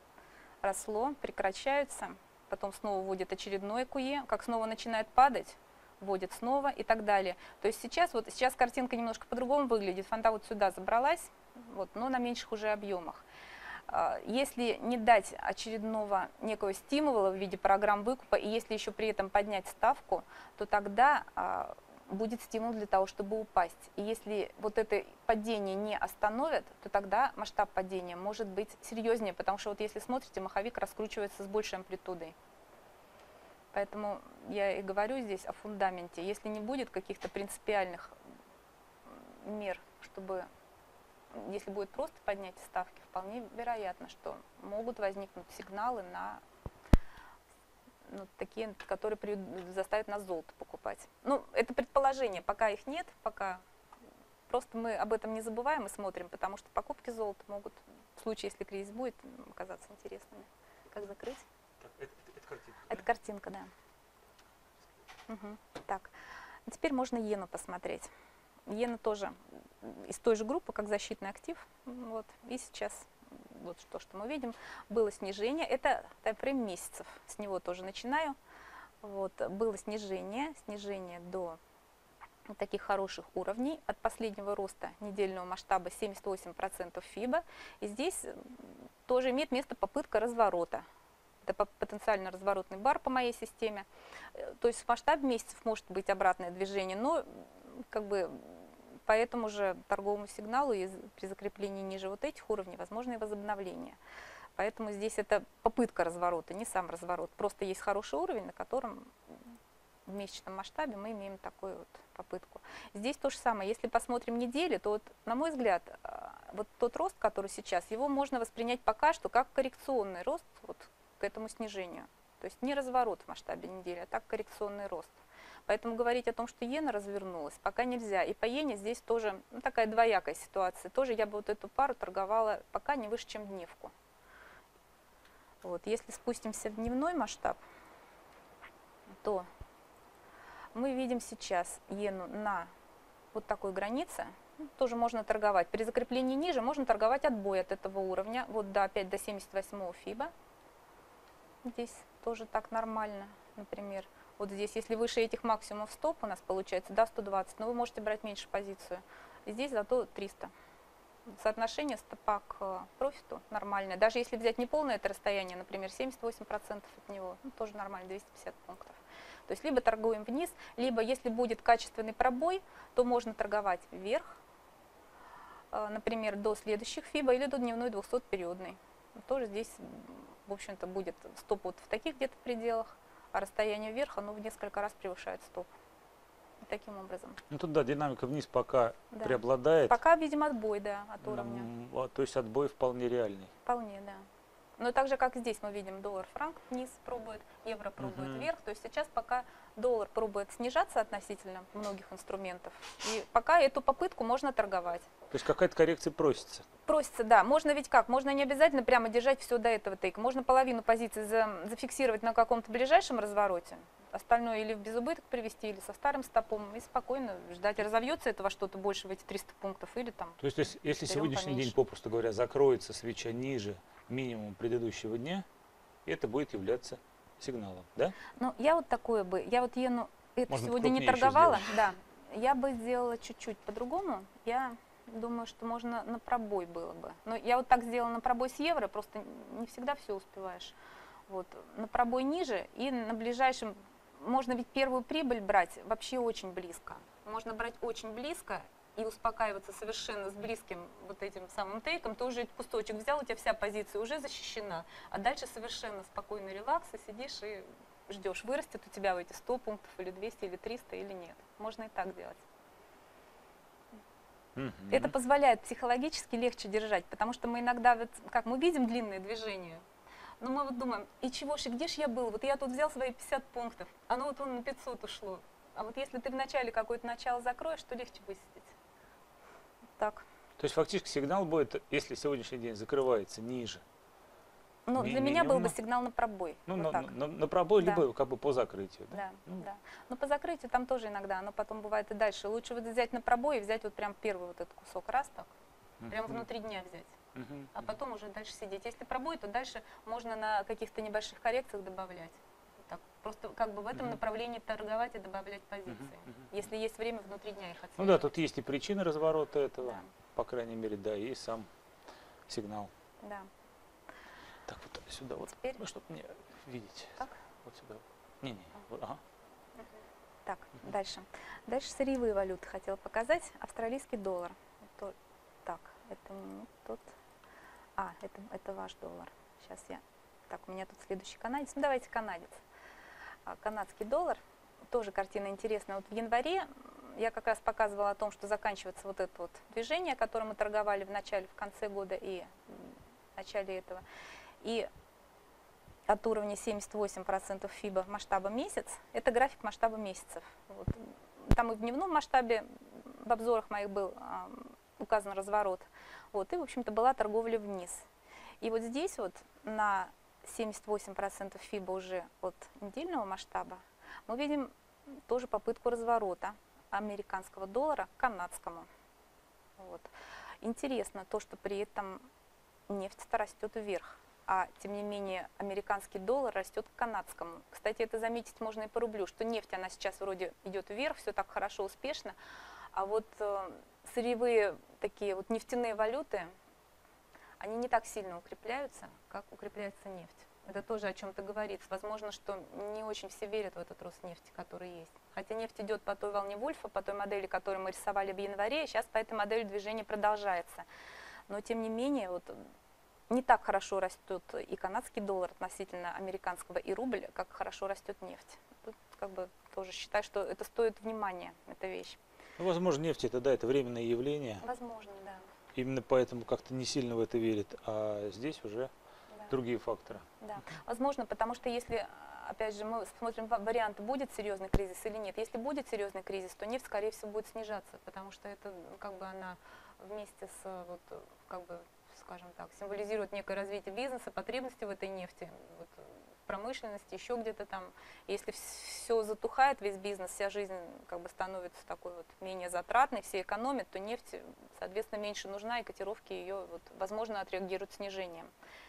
росло, прекращаются, потом снова вводит очередное КУЕ, как снова начинает падать, вводит снова и так далее. То есть сейчас картинка немножко по-другому выглядит. Фонда вот сюда забралась, вот, но на меньших уже объемах. Если не дать очередного некого стимула в виде программ выкупа, и если еще при этом поднять ставку, то тогда будет стимул для того, чтобы упасть. И если вот это падение не остановят, то тогда масштаб падения может быть серьезнее, потому что вот если смотрите, маховик раскручивается с большей амплитудой. Поэтому я и говорю здесь о фундаменте. Если не будет каких-то принципиальных мер, чтобы, если будет просто поднятие ставки, вполне вероятно, что могут возникнуть сигналы на такие, которые заставят нас золото покупать. Ну, это предположение, пока их нет, пока просто мы об этом не забываем и смотрим, потому что покупки золота могут, в случае, если кризис будет, оказаться интересными. Как закрыть? Так, это картинка. Это картинка, да. Угу. Так, теперь можно иену посмотреть. Иена тоже из той же группы, как защитный актив. Вот. И сейчас вот то, что мы видим, было снижение. Это таймфрейм месяцев. С него тоже начинаю. Вот. Было снижение до таких хороших уровней. От последнего роста недельного масштаба 78% ФИБа. И здесь тоже имеет место попытка разворота. Это потенциально разворотный бар по моей системе. То есть в масштабе месяцев может быть обратное движение, но как бы по этому же торговому сигналу и при закреплении ниже вот этих уровней возможно и возобновление. Поэтому здесь это попытка разворота, не сам разворот. Просто есть хороший уровень, на котором в месячном масштабе мы имеем такую вот попытку. Здесь то же самое. Если посмотрим недели, то, вот, на мой взгляд, вот тот рост, который сейчас, его можно воспринять пока что как коррекционный рост вот к этому снижению. То есть не разворот в масштабе недели, а так коррекционный рост. Поэтому говорить о том, что иена развернулась, пока нельзя. И по иене здесь тоже такая двоякая ситуация. Тоже я бы вот эту пару торговала пока не выше, чем дневку. Вот. Если спустимся в дневной масштаб, то мы видим сейчас иену на вот такой границе. Тоже можно торговать. При закреплении ниже можно торговать отбой от этого уровня. Вот опять до 78 ФИБа. Здесь тоже так нормально, например. Вот здесь, если выше этих максимумов стоп у нас получается, да, 120, но вы можете брать меньше позицию. Здесь зато 300. Соотношение стопа к профиту нормальное. Даже если взять не полное это расстояние, например, 78% от него, тоже нормально, 250 пунктов. То есть либо торгуем вниз, либо если будет качественный пробой, то можно торговать вверх, например, до следующих ФИБа или до дневной 200-периодной. тоже здесь, в общем-то, будет стоп вот в таких где-то пределах, а расстояние вверх, оно в несколько раз превышает стоп. И таким образом. Ну тут да, динамика вниз пока Да. преобладает. Пока, видимо, отбой, да, от уровня. То есть отбой вполне реальный. Вполне, да. Но так же, как здесь мы видим, доллар-франк вниз пробует, евро пробует вверх. То есть сейчас пока доллар пробует снижаться относительно многих инструментов. И пока эту попытку можно торговать. То есть какая-то коррекция просится. Просится, да. Можно ведь как? Можно не обязательно прямо держать все до этого тейка. Можно половину позиции зафиксировать на каком-то ближайшем развороте. Остальное или в безубыток привести, или со старым стопом. И спокойно ждать, разовьется это во что-то больше в эти 300 пунктов или там. То есть если берем сегодняшний поменьше. день, попросту говоря, закроется свеча ниже минимума предыдущего дня, это будет являться сигналом, да? Ну, я вот такое бы, я вот Йену это Можно сегодня не покрупнее еще торговала, да. Я бы сделала чуть-чуть по-другому. Я думаю, что можно на пробой было бы. Но я вот так сделала на пробой с евро, просто не всегда все успеваешь. Вот, на пробой ниже и на ближайшем, можно ведь первую прибыль брать вообще очень близко. Можно брать очень близко и успокаиваться совершенно с близким вот этим самым тейком. Ты уже кусочек взял, у тебя вся позиция уже защищена, а дальше совершенно спокойный релакс, и сидишь и ждешь, вырастет у тебя в эти 100 пунктов или 200 или 300 или нет. Можно и так делать. Это позволяет психологически легче держать, потому что мы иногда, вот, как мы видим длинные движения, но мы вот думаем, и чего ж, и где ж я был? Вот я тут взял свои 50 пунктов, оно вот вон на 500 ушло. А вот если ты в начале какое-то начало закроешь, то легче высидеть. Так. То есть фактически сигнал будет, если сегодняшний день закрывается ниже. Ну, для меня был бы минимума. сигнал на пробой. Ну, вот так. на пробой, Да. либо как бы по закрытию. Да? Да, Ну, да. Но по закрытию там тоже иногда, оно потом бывает и дальше. Лучше вот взять на пробой и взять вот прям первый вот этот кусок, раз так, прям внутри дня взять. А потом уже дальше сидеть. Если пробой, то дальше можно на каких-то небольших коррекциях добавлять. Вот так. Просто как бы в этом направлении торговать и добавлять позиции. Если есть время внутри дня их отслеживать. Ну да, тут есть и причины разворота этого, Да. по крайней мере, да, и сам сигнал. Да. Так, вот сюда вот, Теперь? ну, чтобы мне видеть. Так? Вот сюда. Не-не, вот, ага. Так, дальше. Дальше сырьевые валюты хотела показать. Австралийский доллар. Так, это не тот. Это ваш доллар. Сейчас я. Так, у меня тут следующий канадец. Ну, давайте канадец. Канадский доллар. Тоже картина интересная. Вот в январе я как раз показывала о том, что заканчивается вот это вот движение, которое мы торговали в начале, в конце года и в начале этого. И от уровня 78% FIBA масштаба месяц, это график масштаба месяцев. Вот. Там и в дневном масштабе в обзорах моих был указан разворот. Вот. И, в общем-то, была торговля вниз. И вот здесь вот на 78% FIBA уже от недельного масштаба мы видим тоже попытку разворота американского доллара к канадскому. Вот. Интересно то, что при этом нефть-то растет вверх, а тем не менее американский доллар растет к канадскому. Кстати, это заметить можно и по рублю, что нефть, она сейчас вроде идет вверх, все так хорошо, успешно, а вот сырьевые такие вот нефтяные валюты, они не так сильно укрепляются, как укрепляется нефть. Это тоже о чем-то говорит. Возможно, что не очень все верят в этот рост нефти, который есть. Хотя нефть идет по той волне Вольфа, по той модели, которую мы рисовали в январе, и сейчас по этой модели движение продолжается. Но тем не менее, вот, не так хорошо растет и канадский доллар относительно американского, и рубль, как хорошо растет нефть. Тут как бы тоже считаю, что это стоит внимания, эта вещь. Ну, возможно, нефть это, да, это временное явление. Возможно, да. Именно поэтому как-то не сильно в это верит. А здесь уже Да. другие факторы. Да, возможно, потому что если, опять же, мы смотрим вариант, будет серьезный кризис или нет. Если будет серьезный кризис, то нефть, скорее всего, будет снижаться, потому что это, как бы, она вместе с, вот, как бы, скажем так, символизирует некое развитие бизнеса, потребности в этой нефти, вот, в промышленности, еще где-то там. Если все затухает, весь бизнес, вся жизнь, как бы, становится такой вот менее затратной, все экономят, то нефть, соответственно, меньше нужна, и котировки ее, вот, возможно, отреагируют снижением.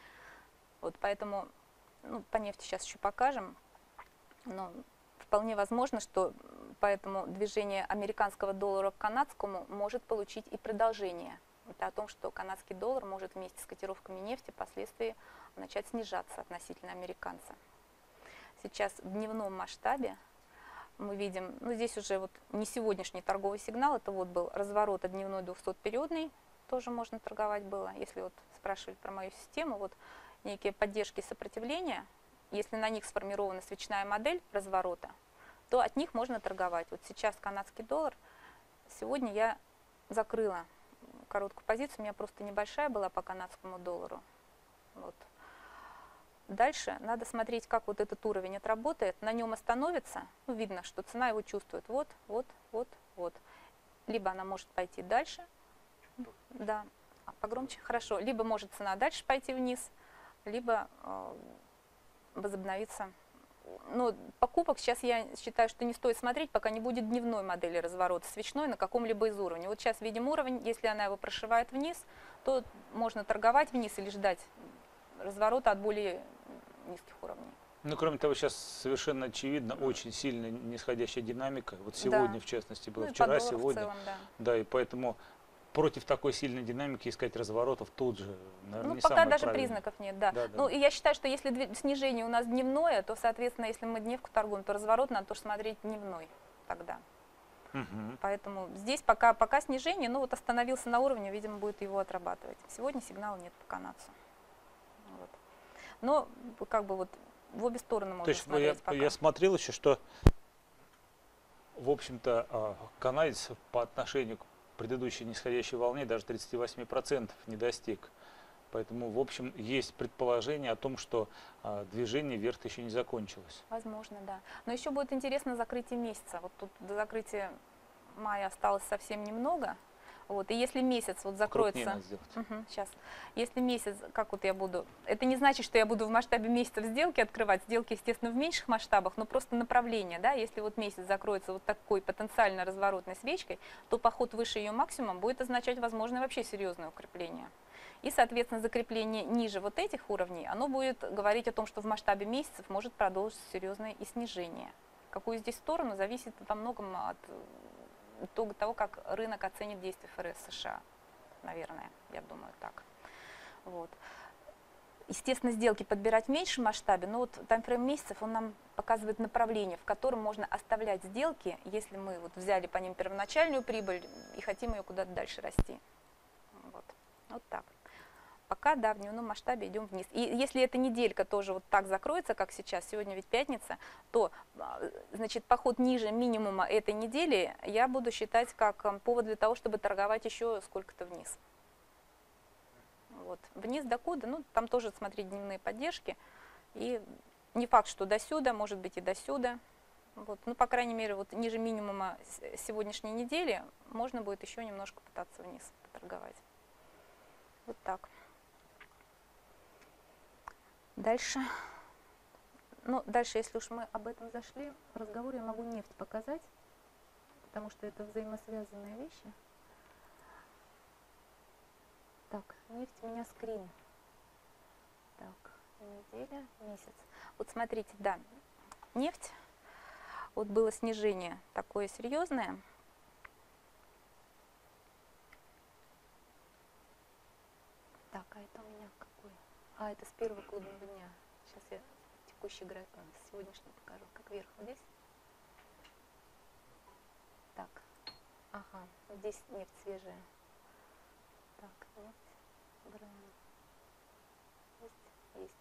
Вот поэтому, ну, по нефти сейчас еще покажем, но вполне возможно, что поэтому движение американского доллара к канадскому может получить и продолжение. Это о том, что канадский доллар может вместе с котировками нефти впоследствии начать снижаться относительно американца. Сейчас в дневном масштабе мы видим, ну, здесь уже вот не сегодняшний торговый сигнал, это вот был разворот от дневной 200-периодной тоже можно торговать было. Если вот спрашивали про мою систему, вот некие поддержки и сопротивления, если на них сформирована свечная модель разворота, то от них можно торговать. Вот сейчас канадский доллар, сегодня я закрыла короткую позицию, у меня просто небольшая была по канадскому доллару. Вот. Дальше надо смотреть, как вот этот уровень отработает, на нем остановится, ну, видно, что цена его чувствует, вот, вот, вот, вот. Либо она может пойти дальше, да, погромче, хорошо, либо может цена дальше пойти вниз, либо возобновиться. Но покупок сейчас я считаю, что не стоит смотреть, пока не будет дневной модели разворота, свечной на каком-либо из уровней. Вот сейчас видим уровень, если она его прошивает вниз, то можно торговать вниз или ждать разворота от более низких уровней. Ну, кроме того, сейчас совершенно очевидно очень сильно нисходящая динамика. Вот сегодня, в частности, было, Ну, и вчера, по доллару в сегодня. целом, да. Да, и поэтому против такой сильной динамики искать разворотов тут же, наверное, Ну, не пока самое даже правильное. признаков нет, да. Да, да, Ну, да. и я считаю, что если снижение у нас дневное, то, соответственно, если мы дневку торгуем, то разворот надо тоже смотреть дневной тогда. Мгм. Поэтому здесь пока снижение, ну, вот остановился на уровне, видимо, будет его отрабатывать. Сегодня сигнала нет по канадцу. Вот. Но, как бы, вот в обе стороны То можно есть смотреть пока. я смотрел еще, что, в общем-то, канадец по отношению к предыдущей нисходящей волне даже 38% не достиг. Поэтому, в общем, есть предположение о том, что движение вверх еще не закончилось. Возможно, да. Но еще будет интересно закрытие месяца. Вот тут до закрытия мая осталось совсем немного. Вот. И если месяц вот закроется... Крупнее надо сделать. Сейчас. Если месяц, как вот я буду... Это не значит, что я буду в масштабе месяцев сделки открывать. Сделки, естественно, в меньших масштабах, но просто направление. Да? Если вот месяц закроется вот такой потенциально разворотной свечкой, то поход выше ее максимума будет означать возможное вообще серьезное укрепление. И, соответственно, закрепление ниже вот этих уровней, оно будет говорить о том, что в масштабе месяцев может продолжиться серьезное и снижение. Какую здесь сторону, зависит во многом от того, как рынок оценит действия ФРС США. Наверное, я думаю так. Вот. Естественно, сделки подбирать в меньшем масштабе, но вот таймфрейм месяцев, он нам показывает направление, в котором можно оставлять сделки, если мы вот взяли по ним первоначальную прибыль и хотим ее куда-то дальше расти. Вот так. Пока, да, в дневном масштабе идем вниз. И если эта неделька тоже вот так закроется, как сейчас, сегодня ведь пятница, то, значит, поход ниже минимума этой недели я буду считать как повод для того, чтобы торговать еще сколько-то вниз. Вот. Вниз до куда? Ну, там тоже смотреть дневные поддержки. И не факт, что до сюда, может быть и до сюда. Вот. Ну, по крайней мере, вот ниже минимума сегодняшней недели можно будет еще немножко пытаться вниз поторговать. Вот так. Дальше. Ну, дальше, если уж мы об этом зашли, в разговор я могу нефть показать, потому что это взаимосвязанные вещи. Так, нефть у меня скрин. Так, неделя, месяц. Вот смотрите, да, нефть, вот было снижение такое серьезное. Так, а это у меня какой? А, это с первого клубного дня. Сейчас я текущий график, сегодняшний покажу. Как вверх вот здесь? Так, ага, вот здесь нефть свежая. Так, нефть, бренд. Есть.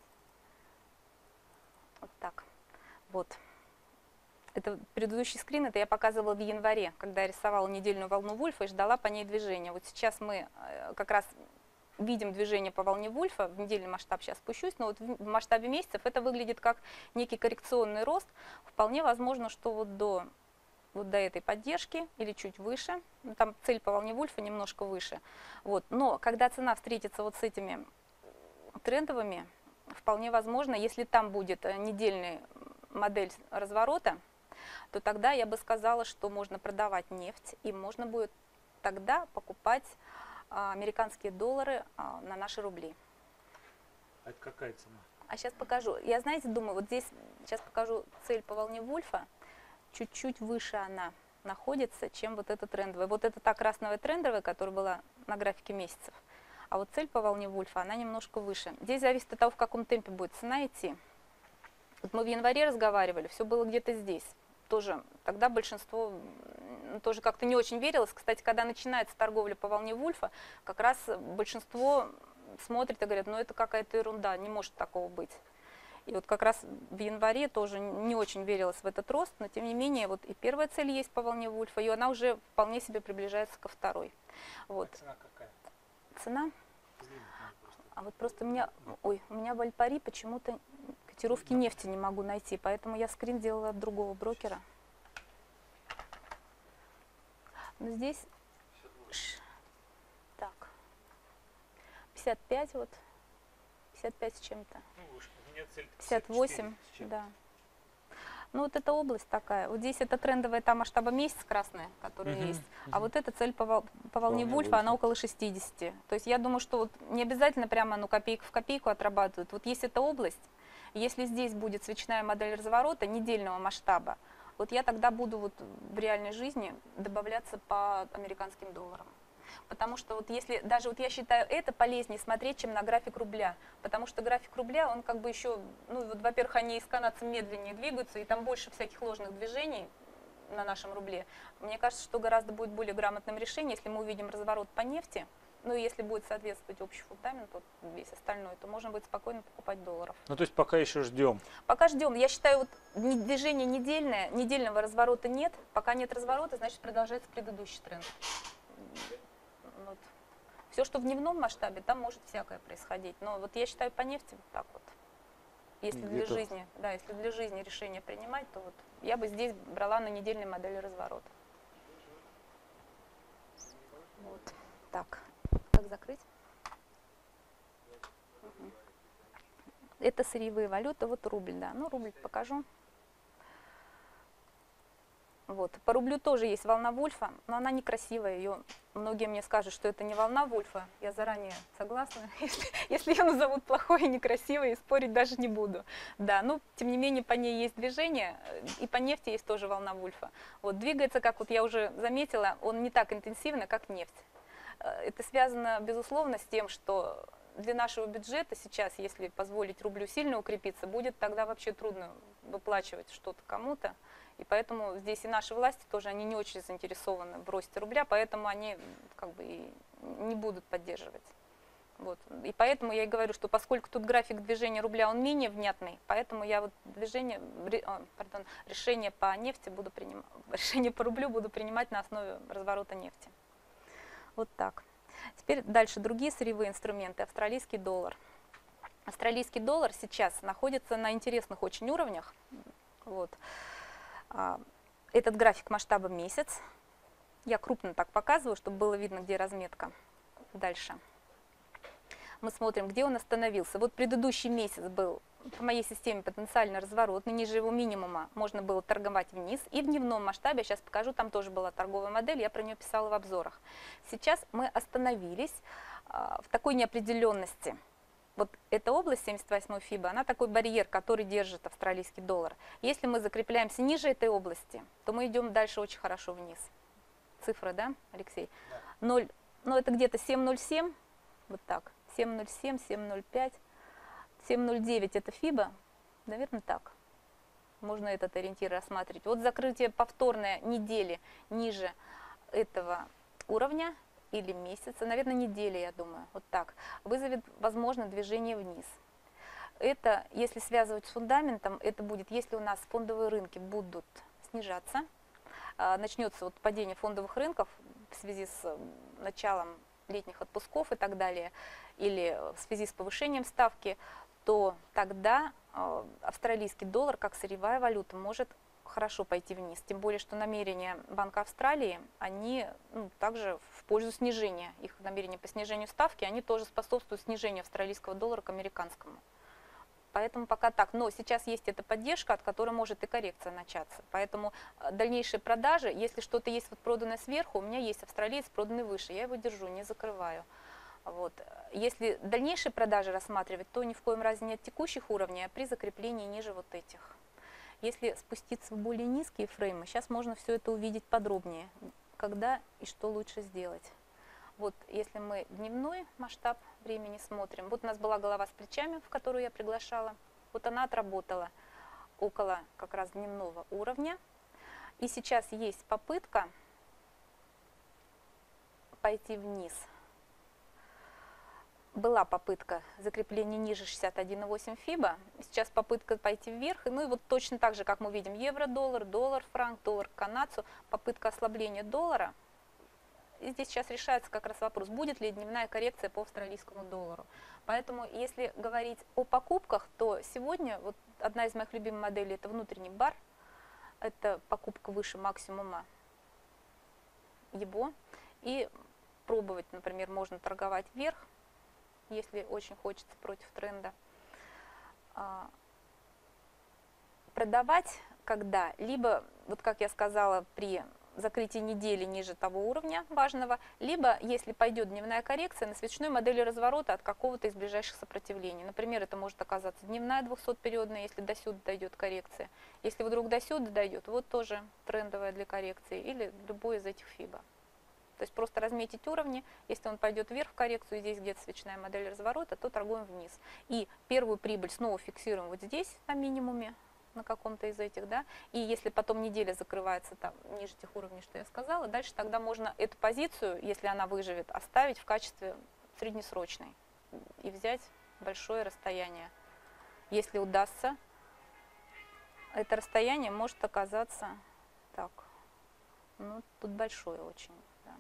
Вот так. Вот. Это предыдущий скрин, это я показывала в январе, когда я рисовала недельную волну Вульфа и ждала по ней движения. Вот сейчас мы как раз видим движение по волне Вульфа, в недельный масштаб сейчас спущусь, но вот в масштабе месяцев это выглядит как некий коррекционный рост. Вполне возможно, что вот до этой поддержки или чуть выше, ну, там цель по волне Вульфа немножко выше. Вот. Но когда цена встретится вот с этими трендовыми, вполне возможно, если там будет недельная модель разворота, то тогда я бы сказала, что можно продавать нефть и можно будет тогда покупать американские доллары на наши рубли. А это какая цена? А сейчас покажу. Я, знаете, думаю, вот здесь сейчас покажу цель по волне Вульфа. Чуть-чуть выше она находится, чем вот эта трендовая. Вот это та красновая трендовая, которая была на графике месяцев. А вот цель по волне Вульфа, она немножко выше. Здесь зависит от того, в каком темпе будет цена идти. Вот мы в январе разговаривали, все было где-то здесь. Тоже тогда большинство тоже как-то не очень верилось. Кстати, когда начинается торговля по волне Вульфа, как раз большинство смотрит и говорят, ну это какая-то ерунда, не может такого быть. И вот как раз в январе тоже не очень верилось в этот рост, но тем не менее вот и первая цель есть по волне Вульфа, и она уже вполне себе приближается ко второй. Вот. А цена какая? Цена? А вот просто у меня в Альпари почему-то котировки нефти не могу найти, поэтому я скрин делала от другого брокера. Но здесь так 55 вот, 55 с чем-то. Ну, у меня цель 58, да. Ну вот эта область такая. Вот здесь это трендовая та масштаба месяц красная, которая есть. А вот эта цель по волне Вульфа, она около 60. То есть я думаю, что вот не обязательно прямо ну, копейка в копейку отрабатывают. Вот есть эта область, если здесь будет свечная модель разворота недельного масштаба, вот я тогда буду вот в реальной жизни добавляться по американским долларам. Потому что вот если, даже вот я считаю, это полезнее смотреть, чем на график рубля. Потому что график рубля, он как бы еще, ну вот, во-первых, они с канадцем медленнее двигаются, и там больше всяких ложных движений на нашем рубле. Мне кажется, что гораздо будет более грамотным решением, если мы увидим разворот по нефти, ну и если будет соответствовать общий фундамент, вот весь остальной, то можно будет спокойно покупать долларов. Ну, то есть пока еще ждем. Пока ждем. Я считаю, вот движение недельное, недельного разворота нет. Пока нет разворота, значит продолжается предыдущий тренд. Вот. Все, что в дневном масштабе, там может всякое происходить. Но вот я считаю, по нефти вот так вот. Если для жизни, да, если для жизни решение принимать, то вот я бы здесь брала на недельной модели разворота. Вот. Так, как закрыть? Угу. Это сырьевые валюты, вот рубль, да. Ну, рубль покажу. Вот. По рублю тоже есть волна Вульфа, но она некрасивая. Ее многие мне скажут, что это не волна Вульфа. Я заранее согласна. Если ее назовут плохой и некрасивой, спорить даже не буду. Да, но тем не менее по ней есть движение, и по нефти есть тоже волна Вульфа. Вот двигается, как вот я уже заметила, он не так интенсивно, как нефть. Это связано, безусловно, с тем, что для нашего бюджета сейчас, если позволить рублю сильно укрепиться, будет тогда вообще трудно выплачивать что-то кому-то. И поэтому здесь и наши власти тоже, они не очень заинтересованы в росте рубля, поэтому они как бы и не будут поддерживать. Вот. И поэтому я и говорю, что поскольку тут график движения рубля, он менее внятный, поэтому я вот решение по нефти буду принимать, решение по рублю буду принимать на основе разворота нефти. Вот так. Теперь дальше другие сырьевые инструменты. Австралийский доллар. Австралийский доллар сейчас находится на интересных очень уровнях. Вот. Этот график масштаба месяц. Я крупно так показываю, чтобы было видно, где разметка. Дальше. Мы смотрим, где он остановился. Вот предыдущий месяц был по моей системе потенциальный разворот. Ниже его минимума можно было торговать вниз. И в дневном масштабе, я сейчас покажу, там тоже была торговая модель, я про нее писала в обзорах. Сейчас мы остановились в такой неопределенности. Вот эта область 78 ФИБа, она такой барьер, который держит австралийский доллар. Если мы закрепляемся ниже этой области, то мы идем дальше очень хорошо вниз. Цифры, да, Алексей? 0, ну это где-то 7,07, вот так, 7,07, 7,05, 7,09 это ФИБа, наверное, так. Можно этот ориентир рассматривать. Вот закрытие повторное недели ниже этого уровня, или месяца, наверное, недели, я думаю, вот так, вызовет, возможно, движение вниз. Это, если связывать с фундаментом, это будет, если у нас фондовые рынки будут снижаться, начнется вот падение фондовых рынков в связи с началом летних отпусков и так далее, или в связи с повышением ставки, то тогда австралийский доллар, как сырьевая валюта, может хорошо пойти вниз. Тем более, что намерения Банка Австралии, они также в пользу снижения. Их намерения по снижению ставки, они тоже способствуют снижению австралийского доллара к американскому. Поэтому пока так. Но сейчас есть эта поддержка, от которой может и коррекция начаться. Поэтому дальнейшие продажи, если что-то есть вот проданное сверху, у меня есть австралиец, проданный выше, я его держу, не закрываю. Вот. Если дальнейшие продажи рассматривать, то ни в коем разе не от текущих уровней, а при закреплении ниже вот этих. Если спуститься в более низкие фреймы, сейчас можно все это увидеть подробнее, когда и что лучше сделать. Вот если мы дневной масштаб времени смотрим, вот у нас была голова с плечами, в которую я приглашала, вот она отработала около как раз дневного уровня. И сейчас есть попытка пойти вниз. Была попытка закрепления ниже 61,8 фиба, сейчас попытка пойти вверх, ну и вот точно так же, как мы видим, евро-доллар, доллар-франк, доллар к канадцу, попытка ослабления доллара. И здесь сейчас решается как раз вопрос, будет ли дневная коррекция по австралийскому доллару. Поэтому, если говорить о покупках, то сегодня вот одна из моих любимых моделей – это внутренний бар, это покупка выше максимума ЕБО, и пробовать, например, можно торговать вверх, если очень хочется против тренда. Продавать когда? Либо, вот как я сказала, при закрытии недели ниже того уровня важного, либо, если пойдет дневная коррекция, на свечной модели разворота от какого-то из ближайших сопротивлений. Например, это может оказаться дневная 200-периодная, если до сюда дойдет коррекция. Если вдруг до сюда дойдет, вот тоже трендовая для коррекции, или любой из этих фиба. То есть просто разметить уровни, если он пойдет вверх в коррекцию, здесь где-то свечная модель разворота, то торгуем вниз. И первую прибыль снова фиксируем вот здесь, на минимуме, на каком-то из этих, да, и если потом неделя закрывается там ниже тех уровней, что я сказала, дальше тогда можно эту позицию, если она выживет, оставить в качестве среднесрочной и взять большое расстояние. Если удастся, это расстояние может оказаться так, ну, тут большое очень.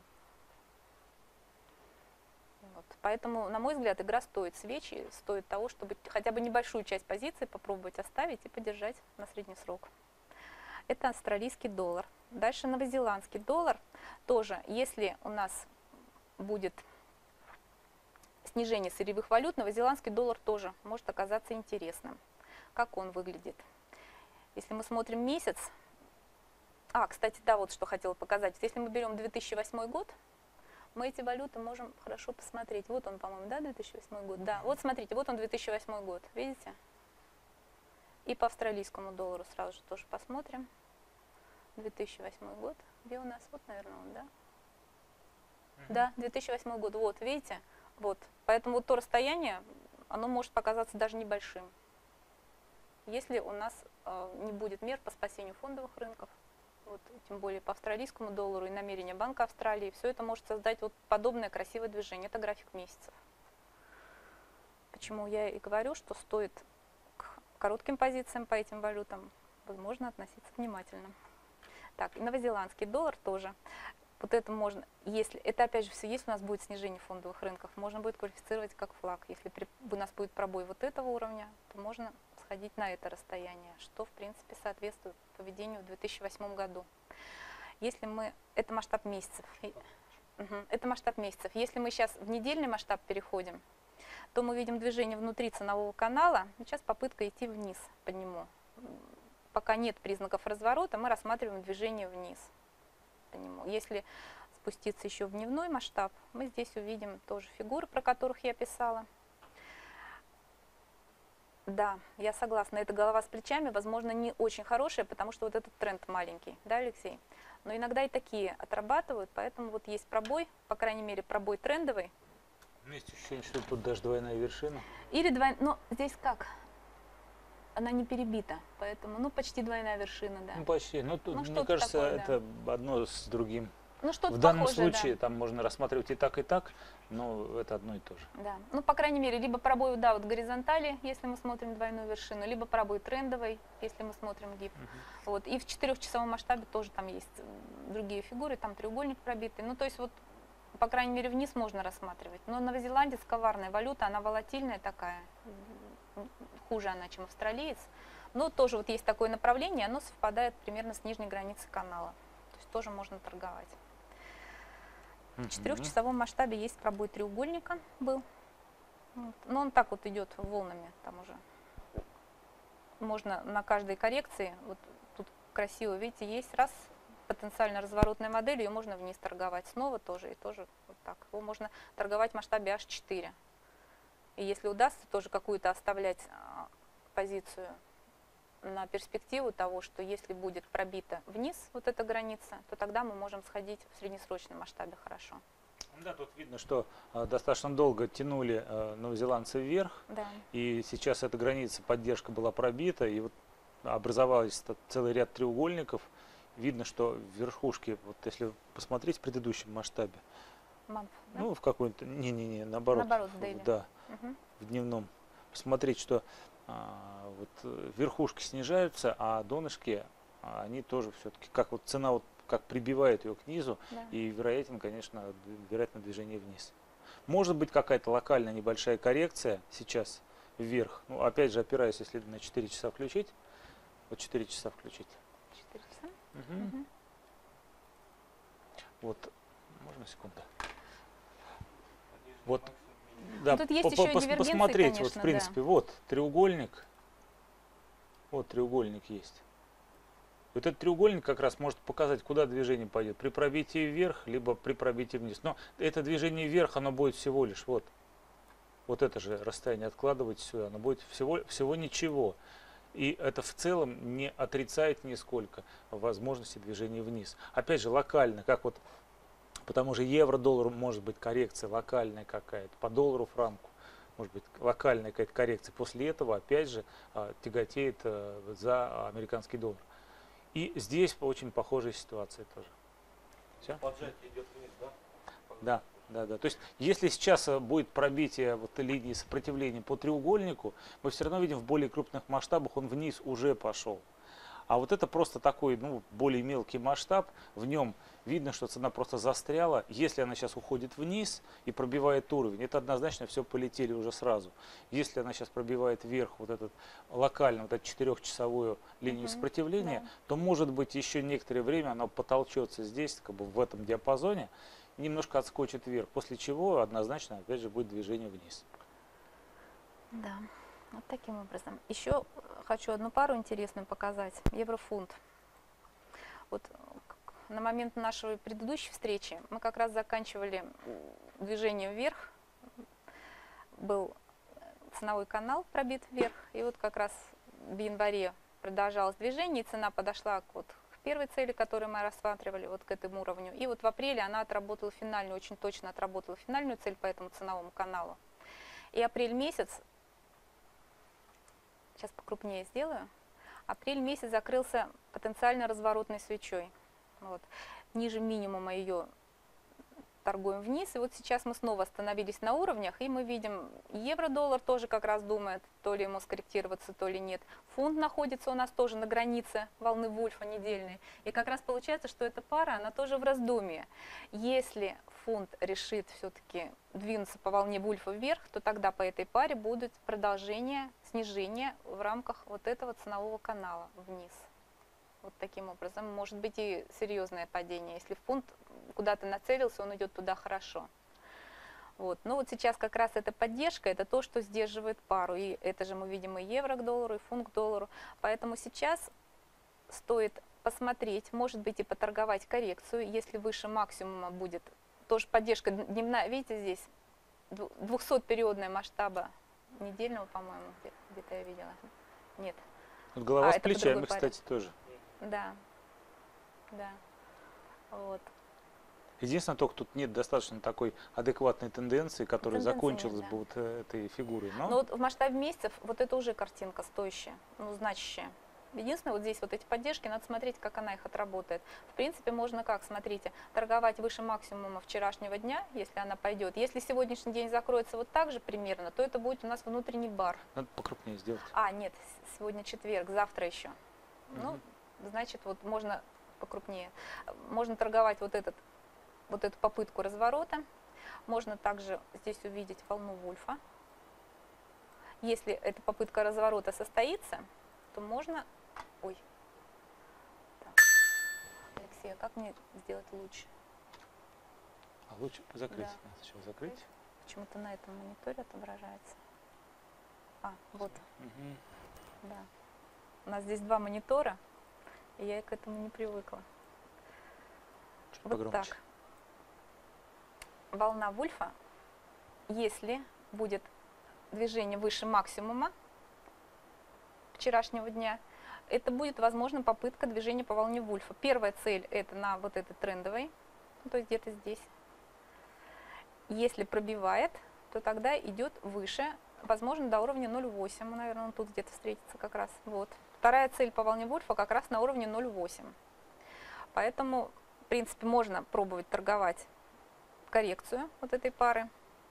Вот. Поэтому, на мой взгляд, игра стоит свечи, стоит того, чтобы хотя бы небольшую часть позиции попробовать оставить и подержать на средний срок. Это австралийский доллар. Дальше новозеландский доллар. Тоже, если у нас будет снижение сырьевых валют, новозеландский доллар тоже может оказаться интересным. Как он выглядит? Если мы смотрим месяц... кстати, да, вот что хотела показать. Если мы берем 2008 год, мы эти валюты можем хорошо посмотреть. Вот он, по-моему, да, 2008 год? Да, вот смотрите, вот он 2008 год, видите? И по австралийскому доллару сразу же тоже посмотрим. 2008 год, где у нас? Вот, наверное, он, да? Да, 2008 год, вот, видите? Вот, поэтому вот то расстояние, оно может показаться даже небольшим, если у нас не будет мер по спасению фондовых рынков. Вот, тем более по австралийскому доллару и намерения Банка Австралии, все это может создать вот подобное красивое движение. Это график месяцев. Почему я и говорю, что стоит к коротким позициям по этим валютам, возможно, относиться внимательно. Так, и новозеландский доллар тоже. Вот это можно, если, это опять же все, если у нас будет снижение фондовых рынков, можно будет квалифицировать как флаг. Если у нас будет пробой вот этого уровня, то можно сходить на это расстояние, что в принципе соответствует поведению в 2008 году. Если мы, это масштаб месяцев, это масштаб месяцев. Если мы сейчас в недельный масштаб переходим, то мы видим движение внутри ценового канала, сейчас попытка идти вниз по нему. Пока нет признаков разворота, мы рассматриваем движение вниз по нему. Если спуститься еще в дневной масштаб, мы здесь увидим тоже фигуры, про которых я писала. Да, я согласна, эта голова с плечами, возможно, не очень хорошая, потому что вот этот тренд маленький, да, Алексей? Но иногда и такие отрабатывают, поэтому вот есть пробой, по крайней мере, пробой трендовый. Есть ощущение, что тут даже двойная вершина. Или двойная, но здесь как? Она не перебита, поэтому, ну, почти двойная вершина, да. Ну, почти. Ну, тут, Ну, мне что-то кажется, такое, да. это одно с другим. Ну, что-то В данном похожее, случае да. там можно рассматривать и так, но это одно и то же. Да, ну, по крайней мере, либо пробой, да, вот горизонтали, если мы смотрим двойную вершину, либо пробой трендовый, если мы смотрим гип. Вот. И в 4-часовом масштабе тоже там есть другие фигуры, там треугольник пробитый. Ну, то есть вот, по крайней мере, вниз можно рассматривать. Но новозеландец коварная валюта, она волатильная такая, хуже она, чем австралиец. Но тоже вот есть такое направление, оно совпадает примерно с нижней границей канала. То есть тоже можно торговать. В 4-часовом масштабе есть пробой треугольника был. Вот. Но он так вот идет волнами там уже. Можно на каждой коррекции, вот тут красиво, видите, есть раз потенциально разворотная модель, ее можно вниз торговать. Снова тоже и тоже вот так. Его можно торговать в масштабе H4. И если удастся тоже какую-то оставлять позицию на перспективу того, что если будет пробита вниз вот эта граница, то тогда мы можем сходить в среднесрочном масштабе хорошо. Да, тут видно, что достаточно долго тянули новозеландцы вверх, Да. и сейчас эта граница поддержка была пробита, и вот образовался целый ряд треугольников. Видно, что в верхушке, вот если посмотреть в предыдущем масштабе, Мамф, да? Ну, в какой-то, не-не-не, наоборот. Наоборот, в дейли. Да, Мгм. в дневном. Посмотреть, что вот верхушки снижаются, а донышки, они тоже все-таки, как вот цена, вот как прибивает ее к низу, Да. и вероятен, конечно, вероятно движение вниз. Может быть какая-то локальная небольшая коррекция сейчас вверх. Ну, опять же, опираясь, если на 4 часа включить, вот 4 часа включить. 4 часа. Мгм. Мгм. Вот, можно секунду? Вот, да, Ну, тут есть еще и дивергенции, посмотреть, вот конечно, в принципе, вот треугольник, есть. Вот этот треугольник как раз может показать, куда движение пойдет, при пробитии вверх, либо при пробитии вниз. Но это движение вверх, оно будет всего лишь, вот это же расстояние откладывайте сюда, оно будет всего ничего. И это в целом не отрицает нисколько возможности движения вниз. Опять же, локально, как вот по тому же евро-доллару может быть коррекция локальная какая-то, по доллару франку может быть локальная какая-то коррекция. После этого опять же тяготеет за американский доллар. И здесь очень похожая ситуация тоже. Все? Поджатие идет вниз, да? Да. То есть, если сейчас будет пробитие вот линии сопротивления по треугольнику, мы все равно видим в более крупных масштабах он вниз уже пошел. А вот это просто такой, более мелкий масштаб, в нем видно, что цена просто застряла. Если она сейчас уходит вниз и пробивает уровень, это однозначно все полетели уже сразу. Если она сейчас пробивает вверх вот этот локально, вот эту 4-часовую линию сопротивления, да. то может быть еще некоторое время она потолчется здесь, как бы в этом диапазоне, немножко отскочит вверх, после чего однозначно опять же будет движение вниз. Да, вот таким образом. Еще хочу одну пару интересную показать. Еврофунт. Вот на момент нашей предыдущей встречи мы как раз заканчивали движение вверх. Был ценовой канал пробит вверх. И вот как раз в январе продолжалось движение, и цена подошла к первой цели, которую мы рассматривали, вот к этому уровню. И вот в апреле она отработала финальную, очень точно отработала финальную цель по этому ценовому каналу. И апрель месяц, сейчас покрупнее сделаю, апрель месяц закрылся потенциально разворотной свечой. Вот. Ниже минимума ее торгуем вниз. И вот сейчас мы снова остановились на уровнях, и мы видим, евро-доллар тоже как раз думает, то ли ему скорректироваться, то ли нет. Фунт находится у нас тоже на границе волны Вульфа недельной. И как раз получается, что эта пара, она тоже в раздумье. Если фунт решит все-таки двинуться по волне Вульфа вверх, то тогда по этой паре будет продолжение снижения в рамках вот этого ценового канала вниз. Вот таким образом. Может быть и серьезное падение. Если фунт куда-то нацелился, он идет туда хорошо. Вот. Но вот сейчас как раз эта поддержка, это то, что сдерживает пару. И это же мы видим и евро к доллару, и фунт к доллару. Поэтому сейчас стоит посмотреть, может быть и поторговать коррекцию. Если выше максимума будет тоже поддержка дневная. Видите, здесь 200-периодная масштаба недельного, по-моему, где-то я видела. Нет. Вот голова с это по плечами, другой паре. кстати, тоже. Да. Вот. Единственное, только тут нет достаточно такой адекватной тенденции, которая Тенденции закончилась нет, да. бы вот этой фигурой. Но Но вот в масштабе месяцев вот это уже картинка стоящая, значащая. Единственное, вот здесь вот эти поддержки, надо смотреть, как она их отработает. В принципе, можно как, смотрите, торговать выше максимума вчерашнего дня, если она пойдет. Если сегодняшний день закроется вот так же примерно, то это будет у нас внутренний бар. надо покрупнее сделать. Нет, сегодня четверг, завтра еще. Ну, значит, вот можно покрупнее. Можно торговать вот эту попытку разворота. Можно также здесь увидеть волну Вульфа. Если эта попытка разворота состоится, то можно... Ой. Так. Алексей, а как мне сделать лучше? А лучше закрыть. Да. Надо сначала закрыть. Почему-то на этом мониторе отображается. Вот. Мгм. Да. У нас здесь два монитора, и я к этому не привыкла. Чуть Вот погромче. так. Волна Вульфа, если будет движение выше максимума вчерашнего дня, это будет, возможно, попытка движения по волне Вульфа. Первая цель это на вот этой трендовой, то есть где-то здесь. Если пробивает, то тогда идет выше, возможно, до уровня 0,8, наверное, он тут где-то встретится как раз. Вот. Вторая цель по волне Вульфа как раз на уровне 0,8. Поэтому, в принципе, можно пробовать торговать коррекцию вот этой пары.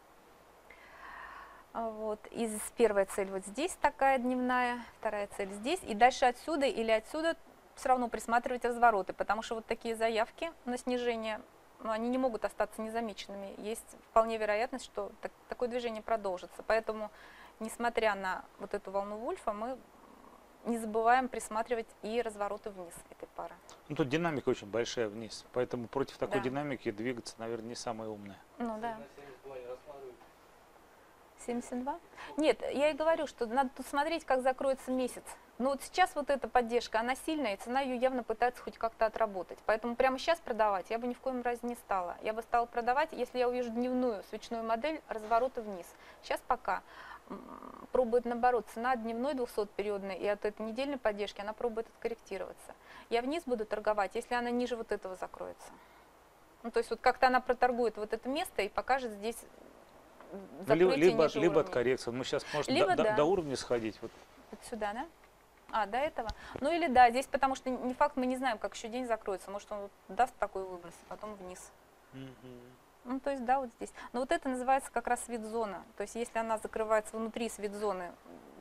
Вот. Первая цель вот здесь такая дневная, вторая цель здесь. И дальше отсюда или отсюда все равно присматривать развороты, потому что вот такие заявки на снижение, они не могут остаться незамеченными. Есть вполне вероятность, что такое движение продолжится. Поэтому, несмотря на вот эту волну Вольфа, мы не забываем присматривать и развороты вниз этой пары. Ну, тут динамика очень большая вниз, поэтому против такой Да. динамики двигаться, наверное, не самое умное. Ну да. На 72 не рассматривают. 72? Нет, я и говорю, что надо тут смотреть, как закроется месяц. Но вот сейчас вот эта поддержка, она сильная, и цена ее явно пытается хоть как-то отработать. Поэтому прямо сейчас продавать я бы ни в коем разе не стала. Я бы стала продавать, если я увижу дневную свечную модель разворота вниз. Сейчас пока пробует наоборот, цена дневной 200-периодной и от этой недельной поддержки она пробует откорректироваться. Я вниз буду торговать, если она ниже вот этого закроется. Ну, то есть вот как-то она проторгует вот это место и покажет здесь закрытие Либо ниже от уровня. коррекции. Мы сейчас, может, Либо да. до уровня сходить. Вот. Вот сюда, да? А, до этого. Ну или да, здесь потому что не факт, мы не знаем, как еще день закроется. Может, он вот даст такой выброс, а потом вниз. Ну, то есть, да, вот здесь. Но вот это называется как раз свит-зона. То есть, если она закрывается внутри свит-зоны,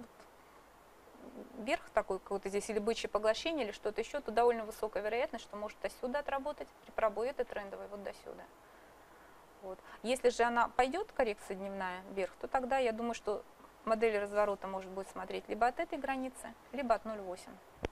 вверх такой какой-то здесь, или бычье поглощение, или что-то еще, то довольно высокая вероятность, что может до сюда отработать, при пробое этой трендовой вот до сюда. Вот. Если же она пойдет, коррекция дневная, вверх, то тогда я думаю, что модель разворота может быть смотреть либо от этой границы, либо от 0,8.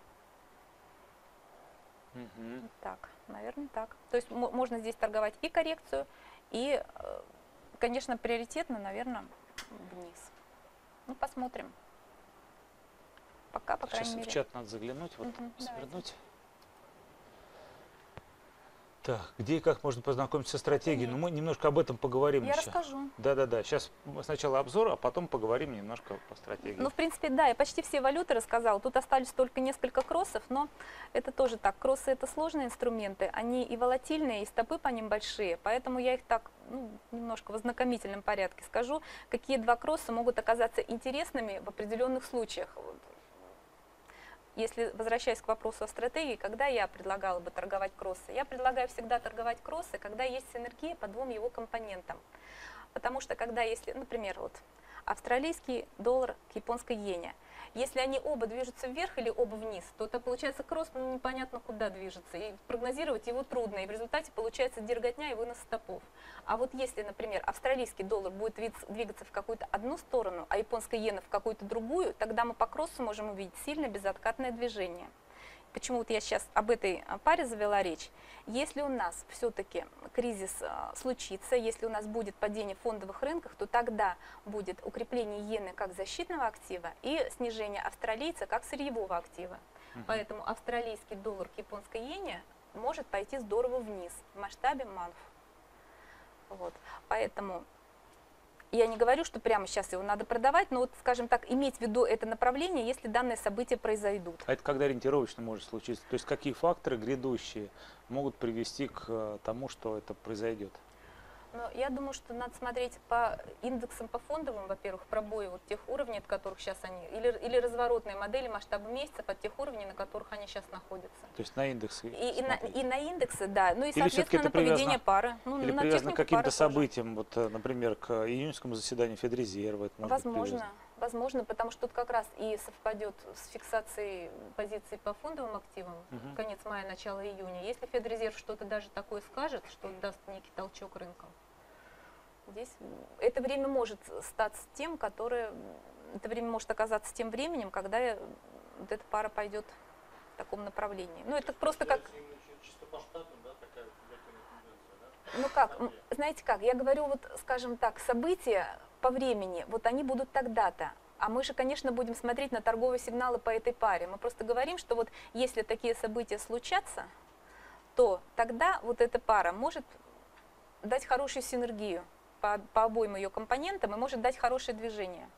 Вот так, наверное, так. То есть можно здесь торговать и коррекцию, и, конечно, приоритетно, наверное, вниз. Ну, посмотрим. Пока, по крайней Сейчас мере. в чат надо заглянуть, вот Давайте. свернуть. Так, где и как можно познакомиться со стратегией? Ну, мы немножко об этом поговорим Я еще. расскажу. Да. Сейчас сначала обзор, а потом поговорим немножко по стратегии. Ну, в принципе, да, я почти все валюты рассказала. Тут остались только несколько кроссов, но это тоже так. Кроссы — это сложные инструменты, они и волатильные, и стопы по ним большие, поэтому я их так, немножко в ознакомительном порядке скажу, какие два кросса могут оказаться интересными в определенных случаях. Если, возвращаясь к вопросу о стратегии, когда я предлагала бы торговать кроссы? Я предлагаю всегда торговать кроссы, когда есть синергия по двум его компонентам. Потому что когда, если, например, вот австралийский доллар к японской иене, если они оба движутся вверх или оба вниз, то это получается кросс, непонятно куда движется, и прогнозировать его трудно, и в результате получается дерготня и вынос стопов. А вот если, например, австралийский доллар будет двигаться в какую-то одну сторону, а японская иена в какую-то другую, тогда мы по кроссу можем увидеть сильно безоткатное движение. Почему вот я сейчас об этой паре завела речь? Если у нас все-таки кризис случится, если у нас будет падение в фондовых рынках, то тогда будет укрепление иены как защитного актива и снижение австралийца как сырьевого актива. Поэтому австралийский доллар к японской иене может пойти здорово вниз в масштабе манф. Вот. Поэтому я не говорю, что прямо сейчас его надо продавать, но, вот, скажем так, иметь в виду это направление, если данные события произойдут. А это когда ориентировочно может случиться? То есть какие факторы грядущие могут привести к тому, что это произойдет? Но я думаю, что надо смотреть по индексам, по фондовым, во-первых, пробои вот тех уровней, от которых сейчас они, или разворотные модели масштаба месяцев от тех уровней, на которых они сейчас находятся. То есть на индексы И на индексы, да, ну и, Или всё-таки соответственно, это на поведение привязано- пары. Ну, или на привязано технику к каким-то пары тоже. событиям, вот, например, к июньскому заседанию Федрезерва? Это может быть Возможно, привязано? возможно, потому что тут как раз и совпадет с фиксацией позиций по фондовым активам, конец мая, начало июня. Если Федрезерв что-то даже такое скажет, что даст некий толчок рынкам, здесь это время может статься тем, это время может оказаться тем временем, когда вот эта пара пойдет в таком направлении. Ну, это просто как... Чисто по штатам, да, такая негативная тенденция, да? Ну как, знаете как, я говорю, вот, скажем так, события по времени, вот они будут тогда-то. А мы же, конечно, будем смотреть на торговые сигналы по этой паре. Мы просто говорим, что вот если такие события случатся, то тогда вот эта пара может дать хорошую синергию по обоим ее компонентам и может дать хорошее движение.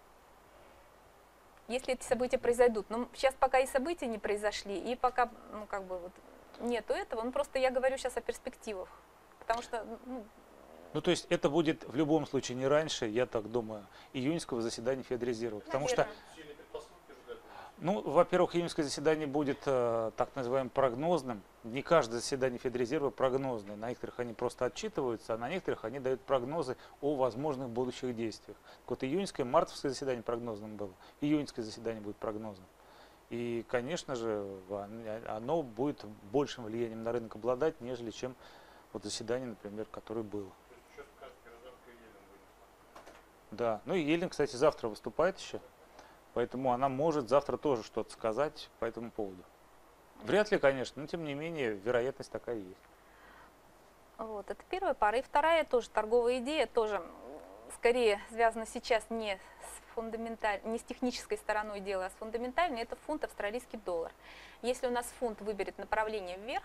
Если эти события произойдут. Но сейчас пока и события не произошли, и пока, вот нету этого, просто я говорю сейчас о перспективах. Потому что, Ну, то есть это будет в любом случае не раньше, я так думаю, июньского заседания Федрезерва. Потому что, наверное. Сильные предпосылки же для этого. Ну, во-первых, июньское заседание будет так называемым прогнозным. Не каждое заседание Федрезерва прогнозное. На некоторых они просто отчитываются, а на некоторых они дают прогнозы о возможных будущих действиях. Так вот, июньское, мартовское заседание прогнозным было, июньское заседание будет прогнозным. И, конечно же, оно будет большим влиянием на рынок обладать, нежели чем вот заседание, например, которое было. То есть еще скажет гражданка Елен вынесла. Да, ну и Елен, кстати, завтра выступает еще. Поэтому она может завтра тоже что-то сказать по этому поводу. Вряд ли, конечно, но тем не менее вероятность такая есть. Вот, это первая пара. И вторая тоже торговая идея, тоже скорее связана сейчас не с технической стороной дела, а с фундаментальной, это фунт австралийский доллар. Если у нас фунт выберет направление вверх,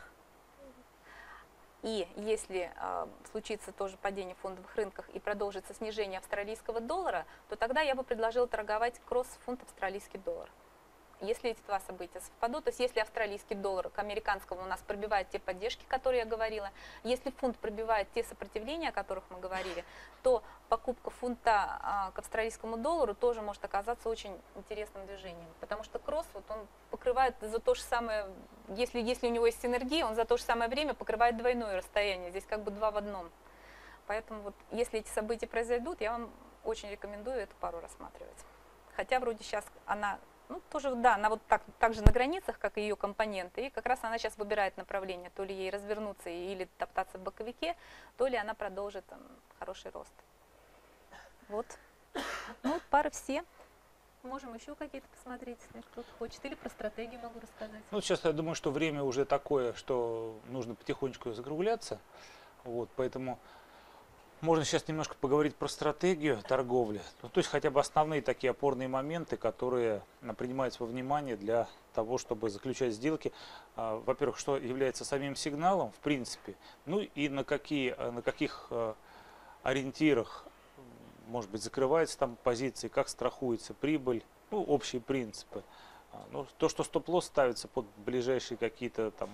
и если случится тоже падение в фондовых рынках и продолжится снижение австралийского доллара, то тогда я бы предложила торговать кросс-фунт австралийский доллар. Если эти два события совпадут, то есть если австралийский доллар к американскому у нас пробивает те поддержки, которые я говорила, если фунт пробивает те сопротивления, о которых мы говорили, то покупка фунта к австралийскому доллару тоже может оказаться очень интересным движением, потому что кросс, вот он покрывает за то же самое, если у него есть синергия, он за то же самое время покрывает двойное расстояние, здесь как бы два в одном. Поэтому вот если эти события произойдут, я вам очень рекомендую эту пару рассматривать. Хотя вроде сейчас она... Ну, тоже, да, она вот так же на границах, как и ее компоненты, и как раз она сейчас выбирает направление, то ли ей развернуться или топтаться в боковике, то ли она продолжит хороший рост. Вот. Ну, вот пары все. Можем еще какие-то посмотреть, если кто-то хочет, или про стратегию могу рассказать. Ну, сейчас я думаю, что время уже такое, что нужно потихонечку закругляться, вот, поэтому... Можно сейчас немножко поговорить про стратегию торговли, ну, то есть хотя бы основные такие опорные моменты, которые принимаются во внимание для того, чтобы заключать сделки. Во-первых, что является самим сигналом, в принципе, ну и на каких ориентирах, может быть, закрывается там позиции, как страхуется прибыль, ну, общие принципы. Ну, то, что стоп-лосс ставится под ближайшие какие-то там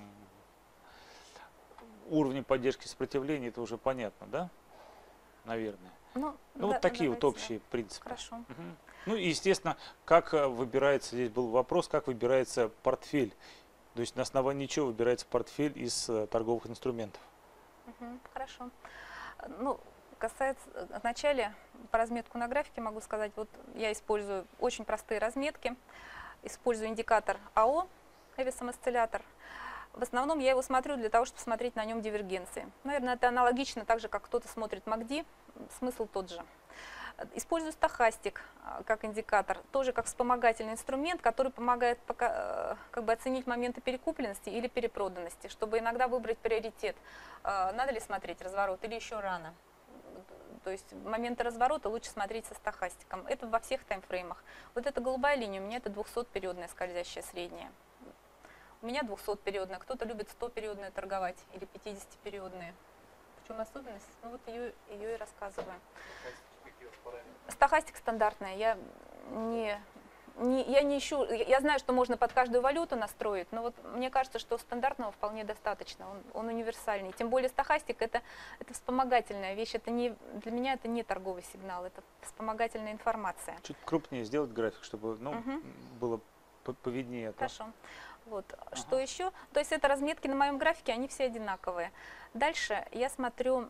уровни поддержки сопротивления, это уже понятно, да? Наверное. Ну, Ну, вот такие вот общие принципы. Хорошо. Угу. Ну и, естественно, как выбирается, здесь был вопрос, как выбирается портфель. То есть на основании чего выбирается портфель из торговых инструментов. Хорошо. Ну, касается, вначале по разметку на графике могу сказать, вот я использую очень простые разметки, использую индикатор АО, Эвисон осциллятор. В основном я его смотрю для того, чтобы смотреть на нем дивергенции. Наверное, это аналогично, так же, как кто-то смотрит MACD, смысл тот же. Использую стохастик как индикатор, тоже как вспомогательный инструмент, который помогает как бы оценить моменты перекупленности или перепроданности, чтобы иногда выбрать приоритет. Надо ли смотреть разворот или еще рано. То есть моменты разворота лучше смотреть со стохастиком. Это во всех таймфреймах. Вот эта голубая линия у меня это 200-периодная скользящая средняя. У меня 200-периодная, кто-то любит 100-периодные торговать или 50-периодные. В чем особенность? Ну вот ее и рассказываю. Стохастик стандартная. Я не ищу, я знаю, что можно под каждую валюту настроить, но вот мне кажется, что стандартного вполне достаточно, он универсальный. Тем более стохастик это вспомогательная вещь, это не, для меня это не торговый сигнал, это вспомогательная информация. Чуть крупнее сделать график, чтобы было повиднее. Хорошо. Вот. Что еще? То есть это разметки на моем графике, они все одинаковые. Дальше я смотрю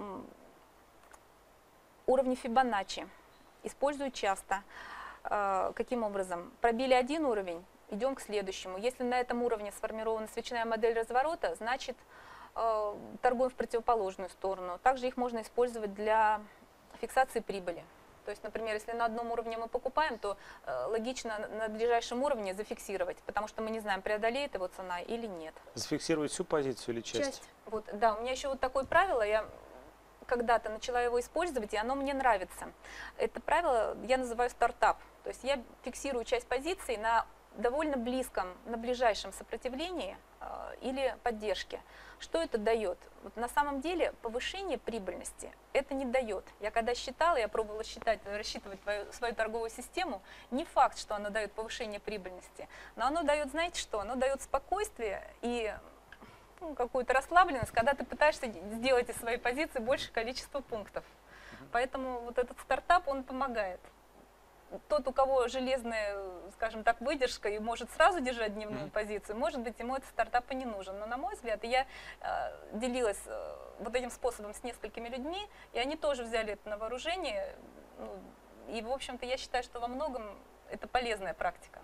уровни Фибоначчи. Использую часто. Каким образом? Пробили один уровень, идем к следующему. Если на этом уровне сформирована свечная модель разворота, значит торгуем в противоположную сторону. Также их можно использовать для фиксации прибыли. То есть, например, если на одном уровне мы покупаем, то логично на ближайшем уровне зафиксировать, потому что мы не знаем, преодолеет его цена или нет. Зафиксировать всю позицию или часть? Вот, да, у меня еще вот такое правило, я когда-то начала его использовать, и оно мне нравится. Это правило я называю стартап. То есть я фиксирую часть позиций на довольно близком, на ближайшем сопротивлении или поддержке. Что это дает? Вот на самом деле повышение прибыльности это не дает. Я когда считала, я пробовала рассчитывать свою торговую систему, не факт, что оно дает повышение прибыльности, но оно дает, знаете что, оно дает спокойствие и какую-то расслабленность, когда ты пытаешься сделать из своей позиции большее количество пунктов. Поэтому вот этот стартап, он помогает. тот, у кого железная, скажем так, выдержка и может сразу держать дневную позицию, может быть, ему этот стартап и не нужен. Но, на мой взгляд, я делилась вот этим способом с несколькими людьми, и они тоже взяли это на вооружение. Ну, и, в общем-то, я считаю, что во многом это полезная практика.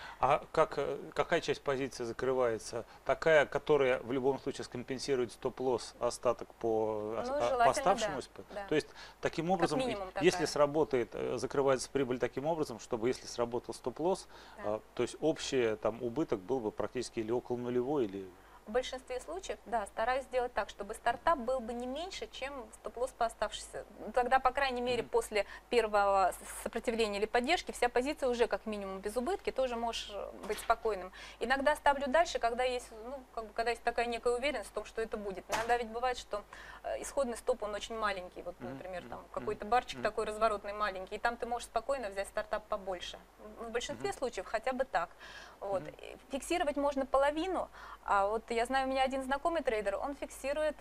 А какая часть позиции закрывается? Такая, которая в любом случае скомпенсирует стоп-лосс, остаток по желательно, оставшемуся? да. То есть, таким образом, минимум если такая. сработает, закрывается прибыль таким образом, чтобы если сработал стоп-лосс, Да. то есть общий там убыток был бы практически или около нулевой, или... В большинстве случаев, да, стараюсь сделать так, чтобы стартап был бы не меньше, чем стоп-лосс по оставшейся. Ну, тогда, по крайней мере, после первого сопротивления или поддержки, вся позиция уже как минимум без убытки, тоже можешь быть спокойным. Иногда ставлю дальше, когда есть, ну, как бы, когда есть такая некая уверенность в том, что это будет. Иногда ведь бывает, что исходный стоп, он очень маленький. Вот, например, там какой-то барчик такой разворотный маленький, и там ты можешь спокойно взять стартап побольше. В большинстве случаев хотя бы так. Вот. Фиксировать можно половину, а вот я знаю, у меня один знакомый трейдер, он фиксирует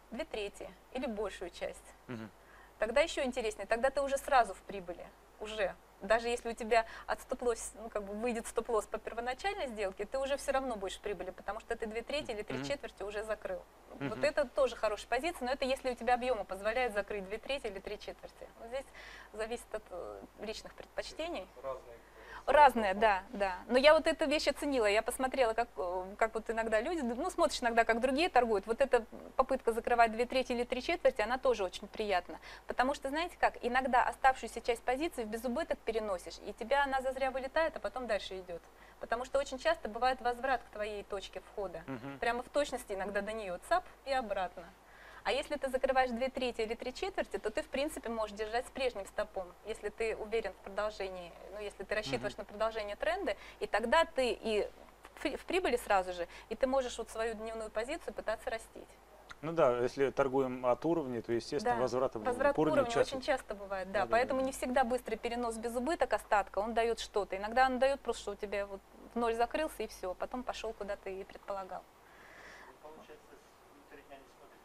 2/3 или большую часть. Тогда еще интереснее, тогда ты уже сразу в прибыли, уже. Даже если у тебя от стоп-лосс, ну, как бы выйдет стоп-лосс по первоначальной сделке, ты уже все равно будешь в прибыли, потому что ты 2/3 или 3/4 уже закрыл. Вот это тоже хорошая позиция, но это если у тебя объемы позволяют закрыть 2/3 или 3/4. Вот здесь зависит от личных предпочтений. Разные, да, да. Но я вот эту вещь оценила, я посмотрела, как вот иногда люди, ну, смотришь иногда, как другие торгуют, вот эта попытка закрывать 2/3 или 3/4, она тоже очень приятна. Потому что, знаете как, иногда оставшуюся часть позиции в безубыток переносишь, и тебя она зазря вылетает, а потом дальше идет. Потому что очень часто бывает возврат к твоей точке входа. Прямо в точности иногда до нее, цап и обратно. А если ты закрываешь 2/3 или 3/4, то ты, в принципе, можешь держать с прежним стопом, если ты уверен в продолжении, ну, если ты рассчитываешь на продолжение тренда, и тогда ты и в прибыли сразу же, и ты можешь вот свою дневную позицию пытаться растить. Ну да, если торгуем от уровня, то, естественно, Да, возврат возврат к уровню очень часто бывает, да, поэтому не всегда быстрый перенос без убыток остатка, он дает что-то. Иногда он дает просто, что у тебя вот в ноль закрылся и все, потом пошел куда ты и предполагал. Получается, внутри дня не смотрите.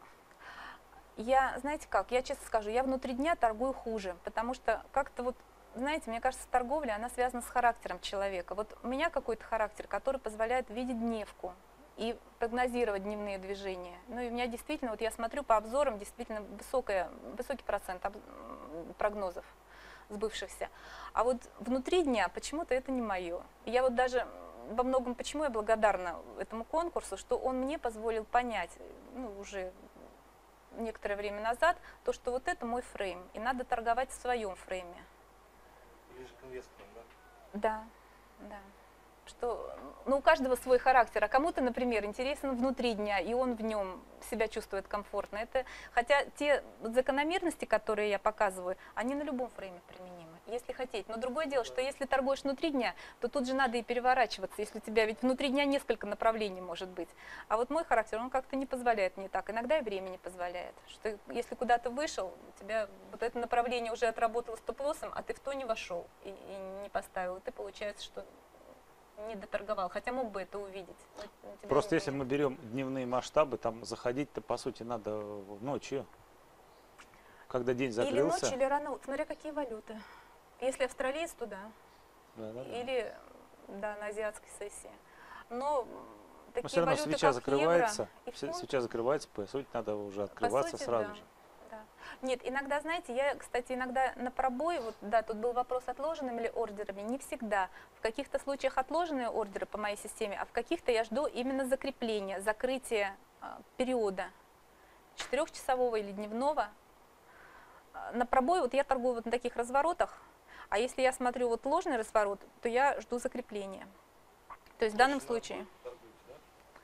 Я, знаете как, я честно скажу, я внутри дня торгую хуже, потому что как-то вот, знаете, мне кажется, торговля, она связана с характером человека. Вот у меня какой-то характер, который позволяет видеть дневку и прогнозировать дневные движения. Ну и у меня действительно, вот я смотрю по обзорам, действительно высокий процент прогнозов сбывшихся. А вот внутри дня почему-то это не мое. Я вот даже во многом, почему я благодарна этому конкурсу, что он мне позволил понять, ну, уже некоторое время назад, то, что вот это мой фрейм, и надо торговать в своем фрейме. Ближе к инвесторам, да? Да, да. Что, ну, у каждого свой характер, а кому-то, например, интересен внутри дня, и он в нем себя чувствует комфортно. Это, хотя те закономерности, которые я показываю, они на любом фрейме применимы, если хотеть. Но другое дело, что если торгуешь внутри дня, то тут же надо и переворачиваться, если у тебя ведь внутри дня несколько направлений может быть. А вот мой характер, он как-то не позволяет мне так, иногда и время не позволяет. Что если куда-то вышел, у тебя вот это направление уже отработало стоп-лоссом, а ты в то не вошел и не поставил, и ты, получается, что не доторговал, хотя мог бы это увидеть. Просто если мы берем дневные масштабы, там заходить-то по сути надо ночью, когда день закрылся. Или ночью, или рано, смотря какие валюты. Если австралиец, то да. Или, да, на азиатской сессии. Но такие все равно валюты, свеча как закрывается, евро и фунт, свеча закрывается, по сути надо уже по открываться сути, сразу да. же. Да. Нет, иногда, знаете, я, кстати, иногда на пробой, вот, да, тут был вопрос, отложенными ли ордерами, не всегда. В каких-то случаях отложенные ордеры по моей системе, а в каких-то я жду именно закрепления, закрытия периода 4-часового или дневного. На пробой вот я торгую вот на таких разворотах, а если я смотрю вот ложный разворот, то я жду закрепления. То есть в данном случае... Торгуете, да?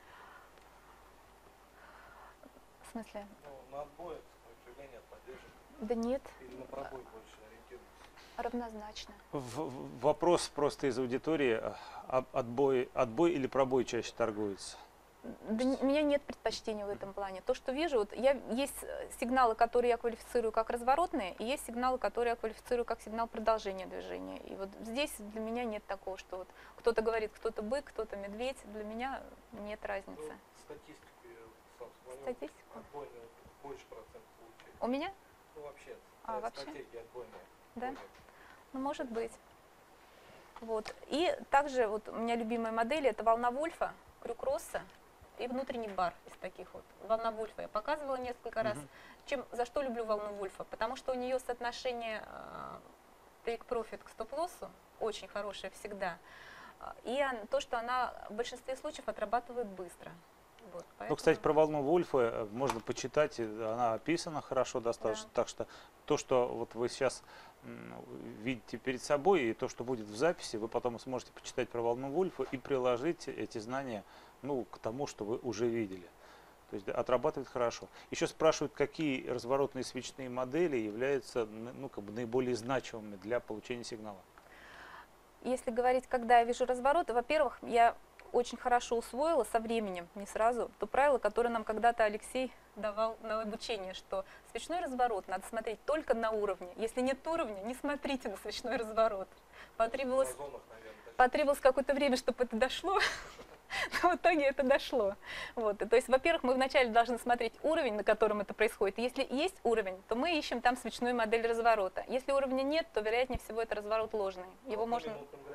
В смысле? Ну, на отбой, сопротивление, поддержка. Да нет, Или на пробой больше ориентируетесь? равнозначно. Вопрос просто из аудитории, отбой или пробой чаще торгуется? Да у меня нет предпочтений в этом плане. То, что вижу, вот есть сигналы, которые я квалифицирую как разворотные, и есть сигналы, которые я квалифицирую как сигнал продолжения движения. И вот здесь для меня нет такого, что вот кто-то говорит, кто-то бык, кто-то медведь. Для меня нет разницы. Ну, статистику я сам смотрел. Статистику? Отбойную больше процент получается. У меня? Ну, вообще, Вообще? стратегия отбойная. Да? более. Ну, может быть. Вот. И также вот у меня любимая модель — это волна Вольфа, крюк Росса и внутренний бар из таких вот. Волна Вольфа я показывала несколько раз. За что люблю волну Вольфа? Потому что у нее соотношение take-profit к стоп-лоссу очень хорошее всегда. И то, что она в большинстве случаев отрабатывает быстро. Вот, Ну, кстати, про волну Вольфа можно почитать, она описана хорошо достаточно, Да. так что то, что вот вы сейчас видите перед собой, и то, что будет в записи, вы потом сможете почитать про волну Вольфа и приложить эти знания, ну, к тому, что вы уже видели. То есть отрабатывает хорошо. Еще спрашивают, какие разворотные свечные модели являются, ну, как бы наиболее значимыми для получения сигнала. Если говорить, когда я вижу развороты, во-первых, я очень хорошо усвоила со временем, не сразу, то правило, которое нам когда-то Алексей давал на обучение, что свечной разворот надо смотреть только на уровне. Если нет уровня, не смотрите на свечной разворот. Потребовалось какое-то время, чтобы это дошло, но в итоге это дошло. Вот. И, то есть, во-первых, мы вначале должны смотреть уровень, на котором это происходит. Если есть уровень, то мы ищем там свечную модель разворота. Если уровня нет, то, вероятнее всего, это разворот ложный. Его можно...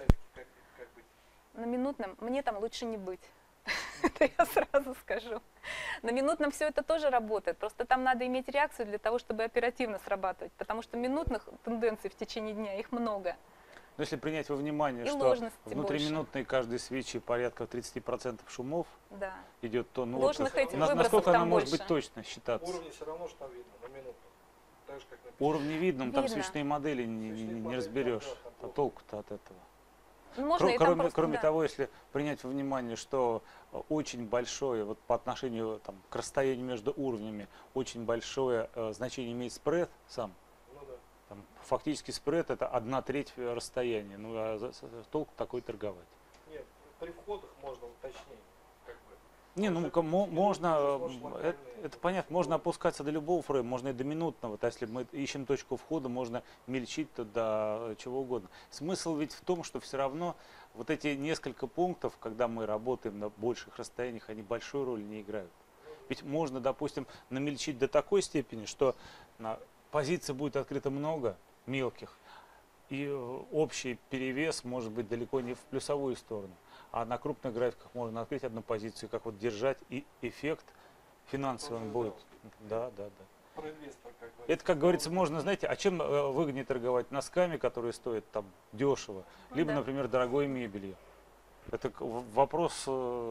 На минутном мне там лучше не быть. Это я сразу скажу. На минутном все это тоже работает. Просто там надо иметь реакцию для того, чтобы оперативно срабатывать. Потому что минутных тенденций в течение дня, их много. Но если принять во внимание, И что ложности внутриминутной каждой свечи порядка 30% шумов Да. идет, то ну, Ложных этих выбросов насколько она там может больше. быть точно считаться? Уровни все равно, что там видно, на минуту. Так же, как на Уровни видно, но там Видно. свечные модели не модели, разберешь. да, там А плохо. толку-то от этого. Ну, можно и там просто, Кроме да. того, если принять во внимание, что очень большое, вот по отношению там, к расстоянию между уровнями, очень большое значение имеет спред сам. Ну да. Там, фактически спред это 1/3 расстояния. Ну а толку такой торговать. Нет, при входах можно уточнее. Как бы. Не, ну можно, это понятно, можно опускаться до любого фрейма, можно и до минутного. То есть, если мы ищем точку входа, можно мельчить до чего угодно. Смысл ведь в том, что все равно вот эти несколько пунктов, когда мы работаем на больших расстояниях, они большой роли не играют. Ведь можно, допустим, намельчить до такой степени, что позиций будет открыто много мелких, и общий перевес может быть далеко не в плюсовую сторону. А на крупных графиках можно открыть одну позицию, как вот держать, и эффект финансовый он будет. Да. Про инвестора, как говорится. Это, как говорится, можно, знаете, а чем выгоднее торговать? Носками, которые стоят там дешево, либо, Да. например, дорогой мебелью. Это вопрос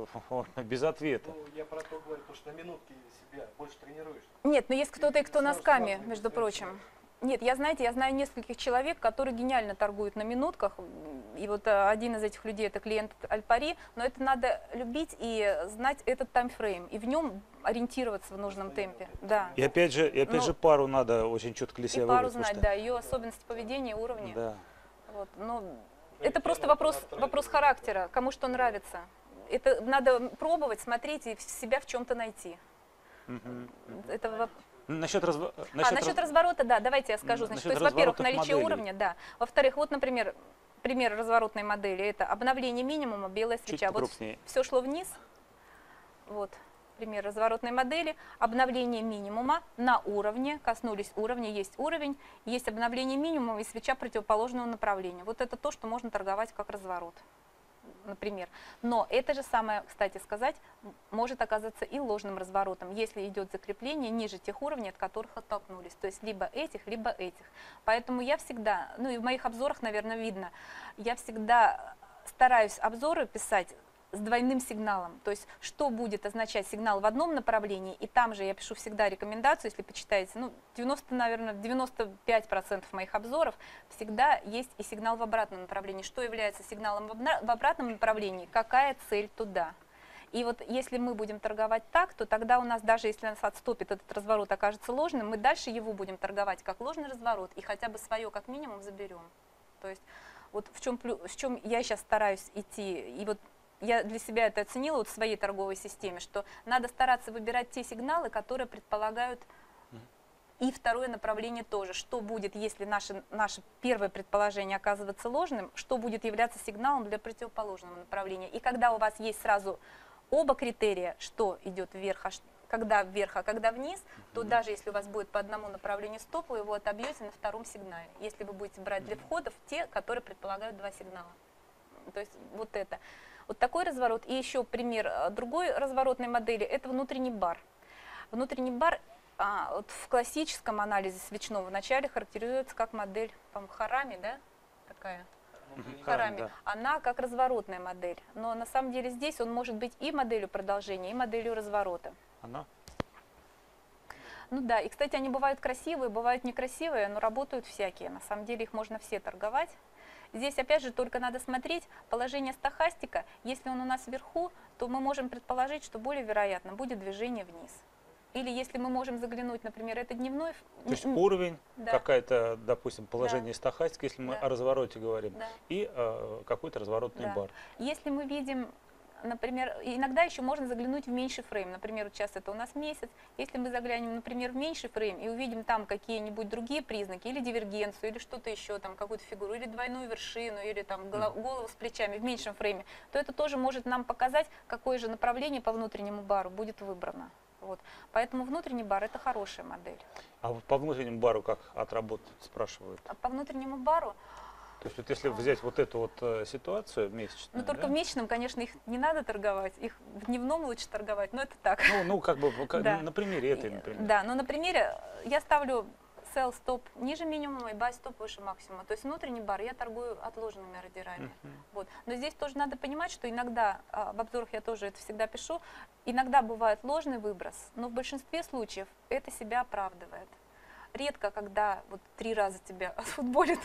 без ответа. Ну, я про то говорю, потому что на минутке себя больше тренируешь. Нет, но есть кто-то и кто Сразу носками, сравнивать между свои прочим. цены. Нет, я знаю нескольких человек, которые гениально торгуют на минутках. И вот один из этих людей — это клиент Альпари. Но это надо любить и знать этот таймфрейм, и в нем ориентироваться в нужном темпе. Да. И опять же, Ну, пару надо очень четко для И себя пару выбрать. знать, да, ее особенности поведения, уровни. Да. Вот, но это просто вопрос характера, кому что нравится. Это надо пробовать, смотреть и себя в чем-то найти. Мгм. Это Насчет насчет разворота, да, давайте я скажу. Значит, насчет то есть, во-первых, разворотов наличие моделей. уровня, да. Во-вторых, вот, например, пример разворотной модели. Это обновление минимума, белая Чуть свеча. Вот покрупнее. все шло вниз. Вот пример разворотной модели. Обновление минимума на уровне, коснулись уровня, есть уровень, есть обновление минимума и свеча противоположного направления. Вот это то, что можно торговать как разворот, например. Но это же самое, кстати сказать, может оказаться и ложным разворотом, если идет закрепление ниже тех уровней, от которых оттолкнулись. То есть либо этих, либо этих. Поэтому я всегда, ну и в моих обзорах, наверное, видно, я всегда стараюсь обзоры писать с двойным сигналом. То есть что будет означать сигнал в одном направлении, и там же я пишу всегда рекомендацию, если почитаете, ну, 95% моих обзоров всегда есть и сигнал в обратном направлении. Что является сигналом в обратном направлении, какая цель туда. И вот если мы будем торговать так, то тогда у нас, даже если нас отступит этот разворот, окажется ложным, мы дальше его будем торговать как ложный разворот и хотя бы свое как минимум заберем. То есть вот в чем я сейчас стараюсь идти, и вот я для себя это оценила вот в своей торговой системе, что надо стараться выбирать те сигналы, которые предполагают и второе направление тоже. Что будет, если наше первое предположение оказывается ложным, что будет являться сигналом для противоположного направления. И когда у вас есть сразу оба критерия, что идет вверх, когда вверх, а когда вниз, то даже если у вас будет по одному направлению стоп, вы его отобьете на втором сигнале. Если вы будете брать для входов те, которые предполагают 2 сигнала. То есть вот это. Вот такой разворот. И еще пример другой разворотной модели – это внутренний бар. Внутренний бар вот в классическом анализе свечного вначале характеризуется как модель, по-моему, Харами, да? Такая. Харами. да. Она как разворотная модель. Но на самом деле здесь он может быть и моделью продолжения, и моделью разворота. Она? Ну да, и, кстати, они бывают красивые, бывают некрасивые, но работают всякие. На самом деле их можно все торговать. Здесь, опять же, только надо смотреть положение стохастика. Если он у нас вверху, то мы можем предположить, что более вероятно будет движение вниз. Или если мы можем заглянуть, например, это дневной... То есть уровень, Да. какая-то, допустим, положение стохастика, если мы Да. о развороте говорим, Да. и какой-то разворотный Да. бар. Если мы видим, например, иногда еще можно заглянуть в меньший фрейм. Например, вот сейчас это у нас месяц. Если мы заглянем, например, в меньший фрейм и увидим там какие-нибудь другие признаки, или дивергенцию, или что-то еще, там какую-то фигуру, или двойную вершину, или там голову с плечами в меньшем фрейме, то это тоже может нам показать, какое же направление по внутреннему бару будет выбрано. Вот. Поэтому внутренний бар – это хорошая модель. А вот по внутреннему бару как отработать, спрашивают? А по внутреннему бару, То есть вот если взять вот эту вот ситуацию месячную, ну только да? в месячном, конечно, их не надо торговать, их в дневном лучше торговать, но это так. Ну, как бы Да. на примере этой, например. Да, но на примере я ставлю sell стоп ниже минимума и buy стоп выше максимума. То есть внутренний бар я торгую отложенными ордерами. Вот. Но здесь тоже надо понимать, что иногда, в обзорах я тоже это всегда пишу, иногда бывает ложный выброс, но в большинстве случаев это себя оправдывает. Редко, когда вот 3 раза тебя отфутболит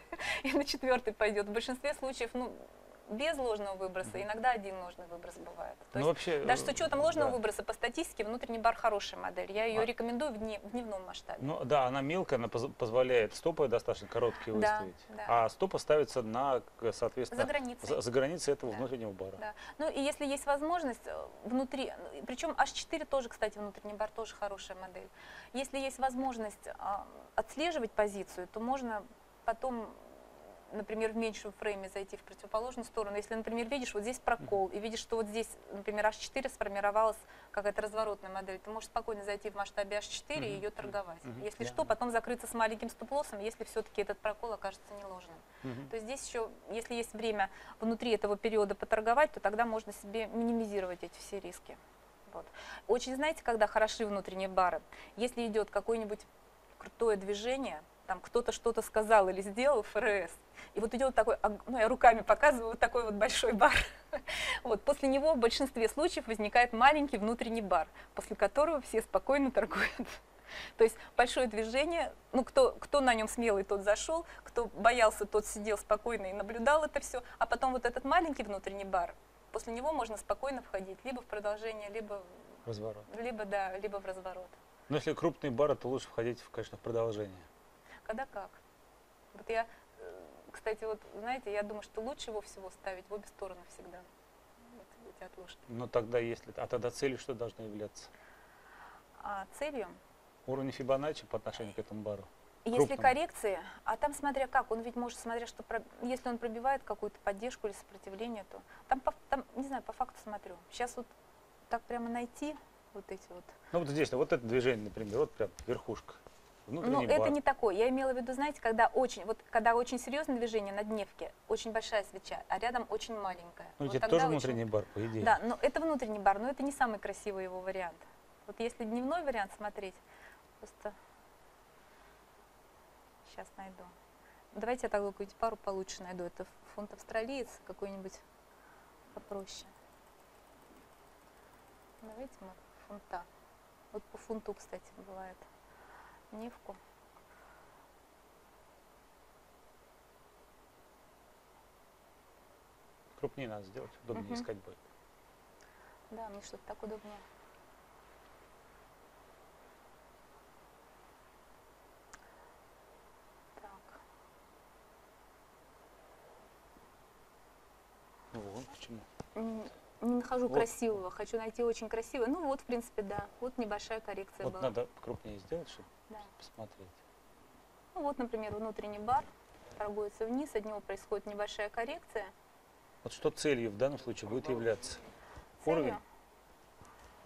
и на 4-й пойдет. В большинстве случаев, ну, без ложного выброса, иногда один ложный выброс бывает. То Ну, есть вообще, даже с учетом ложного да. выброса по статистике внутренний бар хорошая модель. Я ее рекомендую в дневном масштабе. Ну да, она мелкая, она позволяет стопы достаточно короткие Да, выставить. да. А стопа ставится на, соответственно, За границей. за границей этого Да. внутреннего бара. Да. Ну и если есть возможность внутри, причем H4 тоже, кстати, внутренний бар тоже хорошая модель. Если есть возможность отслеживать позицию, то можно потом, например, в меньшем фрейме зайти в противоположную сторону. Если, например, видишь, вот здесь прокол, и видишь, что вот здесь, например, H4 сформировалась какая-то разворотная модель, ты можешь спокойно зайти в масштабе H4 и ее торговать. Если что, потом закрыться с маленьким стоп-лоссом, если все-таки этот прокол окажется не ложным. То есть здесь еще, если есть время внутри этого периода поторговать, то тогда можно себе минимизировать эти все риски. Вот. Очень, знаете, когда хороши внутренние бары, если идет какое-нибудь крутое движение, там кто-то что-то сказал или сделал, ФРС, и вот идет такой, ну я руками показываю, вот такой вот большой бар. Вот, после него в большинстве случаев возникает маленький внутренний бар, после которого все спокойно торгуют. То есть большое движение, ну кто на нем смелый, тот зашел, кто боялся, тот сидел спокойно и наблюдал это все, а потом вот этот маленький внутренний бар, после него можно спокойно входить либо в продолжение, либо Разворот. либо в разворот. Но если крупный бар, то лучше входить, конечно, в продолжение. Когда как. Вот я, кстати, вот знаете, я думаю, что лучше его всего ставить в обе стороны всегда. Вот эти отложки. Но тогда, тогда целью что должно являться? А целью, Уровень Фибоначчи по отношению к этому бару. если Крупному. коррекции, а там смотря как, он ведь может, смотря что, если он пробивает какую-то поддержку или сопротивление, то там, не знаю, по факту смотрю. Сейчас вот так прямо найти вот эти вот. Ну вот здесь, вот это движение, например, вот прям верхушка. Ну, Внутренний это бар. не такое. Я имела в виду, знаете, когда очень серьезное движение на дневке, очень большая свеча, а рядом очень маленькая. Ну, Вот это тогда тоже очень- внутренний бар, по идее. Да, но это внутренний бар, но это не самый красивый его вариант. Вот если дневной вариант смотреть, просто сейчас найду. Давайте я тогда какую-нибудь пару получше найду. Это фунт австралиец, какой-нибудь попроще. Давайте мы фунта. Вот по фунту, кстати, бывает. Нефку. Крупнее надо сделать, удобнее Мгм. искать будет. Да, мне что-то так удобнее. Так. Ну, вон почему. Не нахожу Вот. красивого, хочу найти очень красивое. Ну вот, в принципе, да. Вот небольшая коррекция Вот была. надо крупнее сделать, чтобы Да. посмотреть. Ну вот, например, внутренний бар торгуется вниз, от него происходит небольшая коррекция. Вот что целью в данном случае будет являться? Целью Уровень?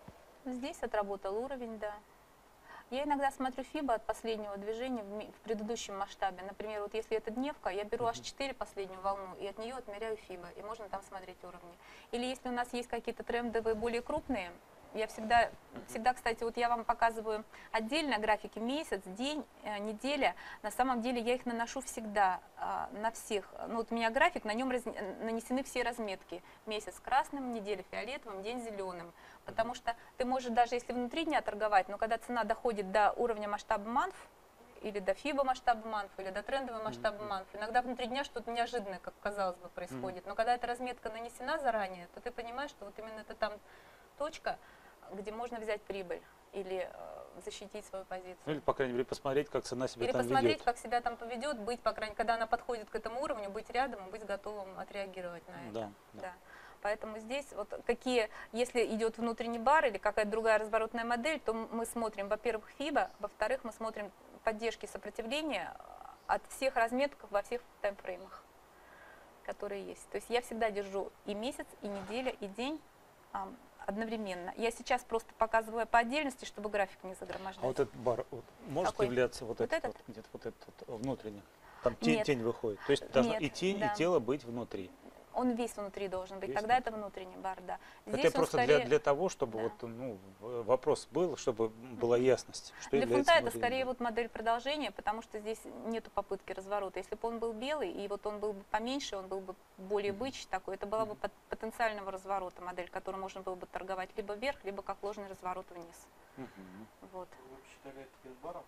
Здесь отработал уровень, да. Я иногда смотрю FIBA от последнего движения в предыдущем масштабе. Например, вот если это дневка, я беру H4 последнюю волну и от нее отмеряю FIBA, и можно там смотреть уровни. Или если у нас есть какие-то трендовые более крупные, я всегда, кстати, вот я вам показываю отдельно графики месяц, день, неделя. На самом деле я их наношу всегда на всех. Ну вот у меня график, на нем нанесены все разметки. Месяц красным, неделя фиолетовым, день зеленым. Потому что ты можешь даже если внутри дня торговать, но когда цена доходит до уровня масштаба манф, или до FIBA масштаба манф, или до трендового масштаба манф, иногда внутри дня что-то неожиданное, как казалось бы, происходит. Но когда эта разметка нанесена заранее, то ты понимаешь, что вот именно это там точка, где можно взять прибыль или защитить свою позицию. Ну, или, по крайней мере, посмотреть, как цена себя Или там посмотреть, ведет. как себя там поведет, быть, по крайней мере, когда она подходит к этому уровню, быть рядом и быть готовым отреагировать на это. Да. Поэтому здесь вот какие, если идет внутренний бар или какая-то другая разворотная модель, то мы смотрим, во-первых, FIBA, во-вторых, мы смотрим поддержки сопротивления от всех разметок во всех таймфреймах, которые есть. То есть я всегда держу и месяц, и неделя, и день одновременно. Я сейчас просто показываю по отдельности, чтобы график не загромождать. А вот этот бар вот, может Какой? являться вот этот? этот? Вот, где-то вот этот вот, внутренний? Там Нет. тень выходит. То есть должна Нет, и тень, да. и тело быть внутри. Он весь внутри должен быть, Весь тогда это внутренний бар, да. Здесь Это он просто скорее, для того, чтобы да. вот, ну, вопрос был, чтобы была ясность, что для является фунта это внутренним скорее баром. вот модель продолжения, потому что здесь нету попытки разворота. Если бы он был белый, и вот он был бы поменьше, он был бы более бычий такой, это была бы потенциального разворота модель, которую можно было бы торговать либо вверх, либо как ложный разворот вниз. Мгм. Вот. Вы считали это пин-баром?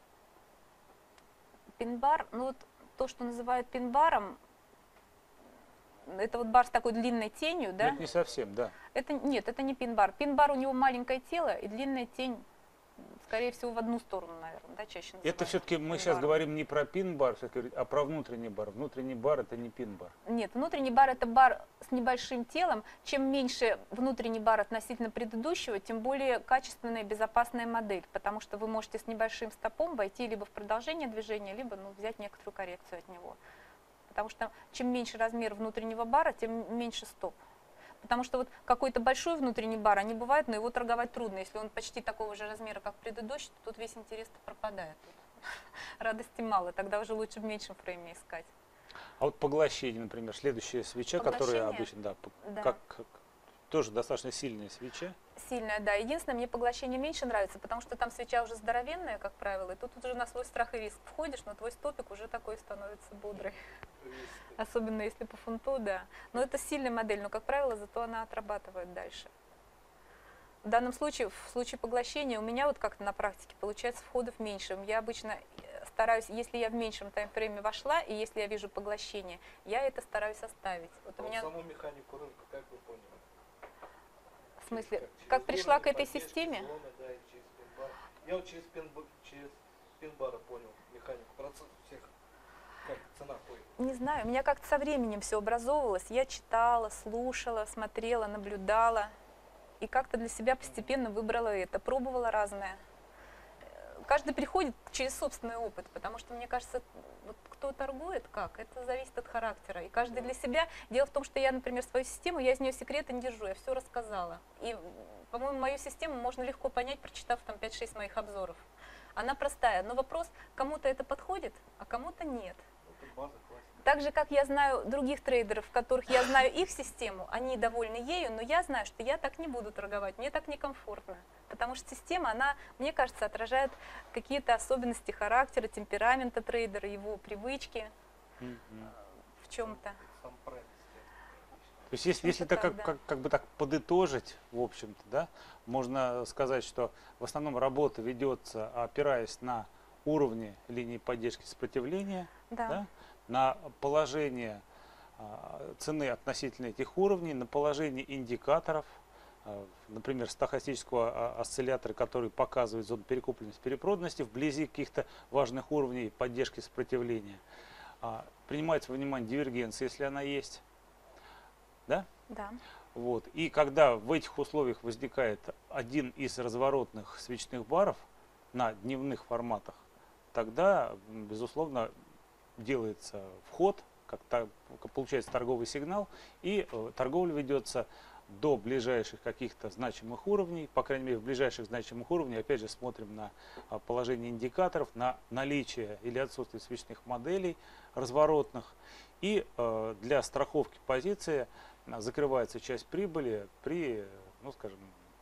Пин-бар, ну вот то, что называют пин-баром, это вот бар с такой длинной тенью, Ну, да? это не совсем, да. Это нет, это не пин-бар. Пин-бар у него маленькое тело и длинная тень, скорее всего, в одну сторону, наверное, да, чаще называют. Это все-таки мы сейчас пин-баром. говорим не про пин-бар, а про внутренний бар. Внутренний бар это не пин-бар. Нет, внутренний бар это бар с небольшим телом. Чем меньше внутренний бар относительно предыдущего, тем более качественная и безопасная модель, потому что вы можете с небольшим стопом войти либо в продолжение движения, либо взять некоторую коррекцию от него. Потому что чем меньше размер внутреннего бара, тем меньше стоп. Потому что вот какой-то большой внутренний бар, они бывают, но его торговать трудно. Если он почти такого же размера, как предыдущий, то тут весь интерес пропадает. Радости мало, тогда уже лучше в меньшем фрейме искать. А вот поглощение, например, следующая свеча, которая Поглощение? обычно, да, Да. как тоже достаточно сильная свеча. Сильная, да. Единственное, мне поглощение меньше нравится, потому что там свеча уже здоровенная, как правило, и тут уже на свой страх и риск входишь, но твой стопик уже такой становится бодрый. Особенно если по фунту, да. Но это сильная модель, но, как правило, зато она отрабатывает дальше. В данном случае, в случае поглощения, у меня вот как-то на практике получается входов меньше. Я обычно стараюсь, если я в меньшем таймфрейме вошла, и если я вижу поглощение, я это стараюсь оставить. Вот у меня, Саму механику рынка, как вы поняли? в смысле, Через как пришла к этой поддержки, системе? зоны, да, и через пин-бар. Я вот через пин-бара понял механику, процесс всех, как цена ходит. Не знаю, у меня как-то со временем все образовывалось. Я читала, слушала, смотрела, наблюдала. И как-то для себя постепенно выбрала это, пробовала разное. Каждый приходит через собственный опыт, потому что, мне кажется, вот кто торгует, как, это зависит от характера. И каждый для себя. Дело в том, что я, например, свою систему, я из нее секрета не держу, я все рассказала. И, по-моему, мою систему можно легко понять, прочитав там 5-6 моих обзоров. Она простая, но вопрос, кому-то это подходит, а кому-то нет. Это база, классика. Так же, как я знаю других трейдеров, которых я знаю их систему, они довольны ею, но я знаю, что я так не буду торговать, мне так некомфортно. Потому что система, она, мне кажется, отражает какие-то особенности характера, темперамента трейдера, его привычки в чем-то. То есть если Что-то так, так, да. как бы так подытожить, в общем-то, да, можно сказать, что в основном работа ведется, опираясь на уровни линии поддержки и сопротивления, Да. да, на положение цены относительно этих уровней, на положение индикаторов, например, стохастического осциллятора, который показывает зону перекупленности, перепроданности вблизи каких-то важных уровней поддержки и сопротивления. Принимается во внимание дивергенция, если она есть. Да? Да. Вот. И когда в этих условиях возникает один из разворотных свечных баров на дневных форматах, тогда, безусловно, делается вход, получается торговый сигнал, и торговля ведется до ближайших каких-то значимых уровней, по крайней мере в ближайших значимых уровней, опять же смотрим на положение индикаторов, на наличие или отсутствие свечных моделей разворотных. И для страховки позиции закрывается часть прибыли при, ну скажем,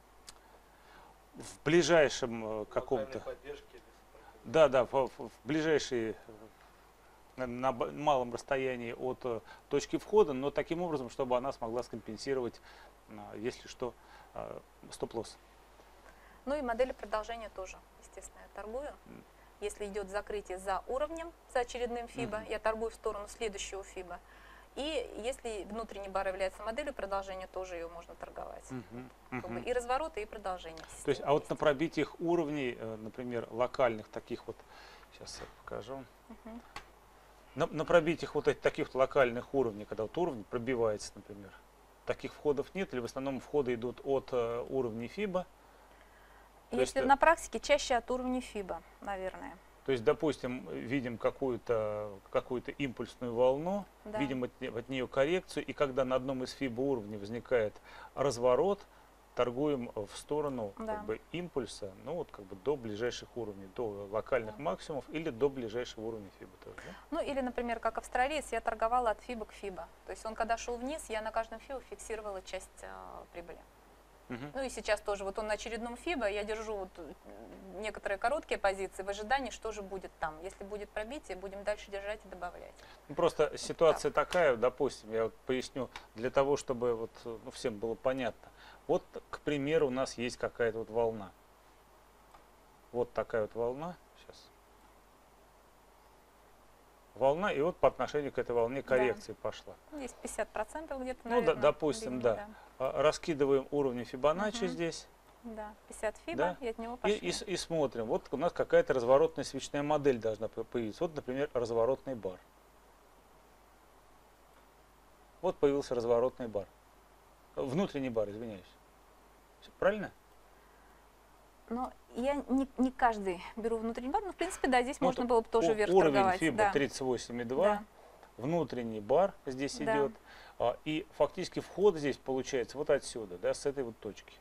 в ближайшем каком-то... Да, в ближайшие на малом расстоянии от точки входа, но таким образом, чтобы она смогла скомпенсировать, если что, стоп-лосс. Ну и модели продолжения тоже, естественно, я торгую. Если идет закрытие за уровнем, за очередным FIBA, я торгую в сторону следующего FIBA. И если внутренний бар является моделью продолжения, тоже ее можно торговать. Как бы и развороты, и продолжение. То есть, а вот на пробитиях уровней, например, локальных таких вот, сейчас я покажу, на пробитиях вот таких вот локальных уровней, когда вот уровень пробивается, например, таких входов нет, или в основном входы идут от уровней FIBA? Если на практике, чаще от уровня FIBA, наверное. То есть, допустим, видим какую-то импульсную волну, Да. видим от нее коррекцию, и когда на одном из FIBA уровней возникает разворот, торгуем в сторону Да. как бы импульса, ну вот как бы до ближайших уровней, до локальных максимумов или до ближайшего уровня FIBA тоже, да? Ну или, например, как австралиец, я торговала от FIBA к FIBA. То есть он когда шел вниз, я на каждом FIBA фиксировала часть прибыли. Ну и сейчас тоже, вот он на очередном FIBA, я держу вот некоторые короткие позиции в ожидании, что же будет там. Если будет пробитие, будем дальше держать и добавлять. Ну, просто ситуация такая, допустим, я вот поясню, для того, чтобы вот, ну, всем было понятно. Вот, к примеру, у нас есть какая-то вот волна. Вот такая вот волна. Сейчас. Волна, и вот по отношению к этой волне коррекция пошла. Есть 50% где-то, Ну, наверное. допустим, да. Раскидываем уровни Фибоначчи здесь. Да, 50 FIBA, Да. и от него И, пошли. и смотрим, вот у нас какая-то разворотная свечная модель должна появиться. Вот, например, разворотный бар. Вот появился разворотный бар. Внутренний бар, извиняюсь. Всё правильно? Но я не каждый беру внутренний бар, но в принципе, да, здесь Ну, можно было бы тоже вверх уровень торговать. FIBA Да. 38,2. Да. Внутренний бар здесь Да. идет. И фактически вход здесь получается вот отсюда, да, с этой вот точки.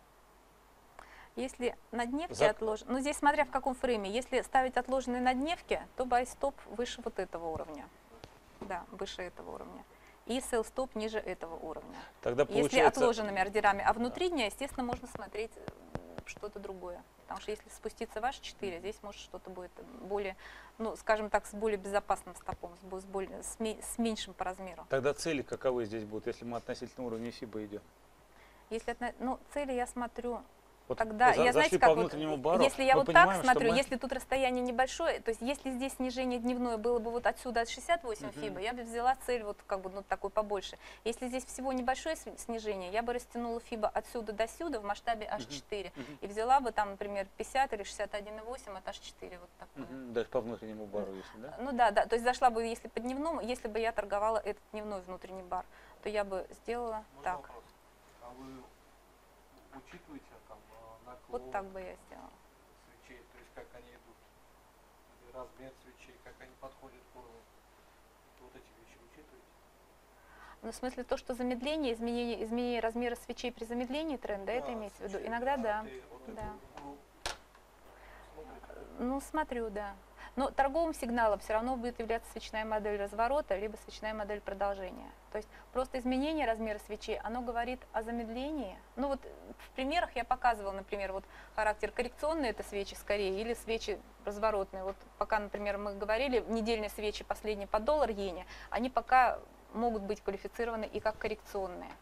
Если на дневке За- отложен, ну здесь смотря в каком фрейме, если ставить отложенные на дневке, то buy-стоп выше вот этого уровня. Да, выше этого уровня. И sell-стоп ниже этого уровня. Тогда Если получается... отложенными ордерами, а внутри дня, естественно, можно смотреть что-то другое. Потому что если спуститься в H4, здесь может что-то будет более, ну, скажем так, с более безопасным стопом, с меньшим по размеру. Тогда цели каковы здесь будут, если мы относительно уровня FIBA идем? Если, ну, цели я смотрю... Вот Тогда, я зашли знаете, по как внутреннему вот, бару, если я мы вот так понимаем, что смотрю, мы- если тут расстояние небольшое, то есть если здесь снижение дневное было бы вот отсюда от 68 FIBA, я бы взяла цель вот как бы ну, такой побольше. Если здесь всего небольшое снижение, я бы растянула FIBA отсюда до сюда в масштабе H4 и взяла бы там, например, 50 или 61,8 от H4, вот такое. Даже по внутреннему бару, если, да? Ну да, да, то есть зашла бы, если по дневному, если бы я торговала этот дневной внутренний бар, то я бы сделала Можно так. вопрос? А вы учитываете там наклон Вот так бы я сделала. свечей, то есть как они идут, и размер свечей, как они подходят к уровню? Вот эти вещи учитываете? Ну, в смысле, то, что замедление, изменение размера свечей при замедлении тренда, это имеется в виду? свечей, Иногда да. ты вот эту Да. игру смотрите? Ну, смотрю, да. Но торговым сигналом все равно будет являться свечная модель разворота, либо свечная модель продолжения. То есть просто изменение размера свечей, оно говорит о замедлении. Ну вот в примерах я показывала, например, вот характер коррекционный это свечи скорее, или свечи разворотные. Вот пока, например, мы говорили, недельные свечи последние по доллар-иене, они пока могут быть квалифицированы и как коррекционные.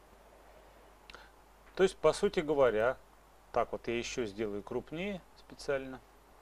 То есть, по сути говоря, так вот я еще сделаю крупнее специально.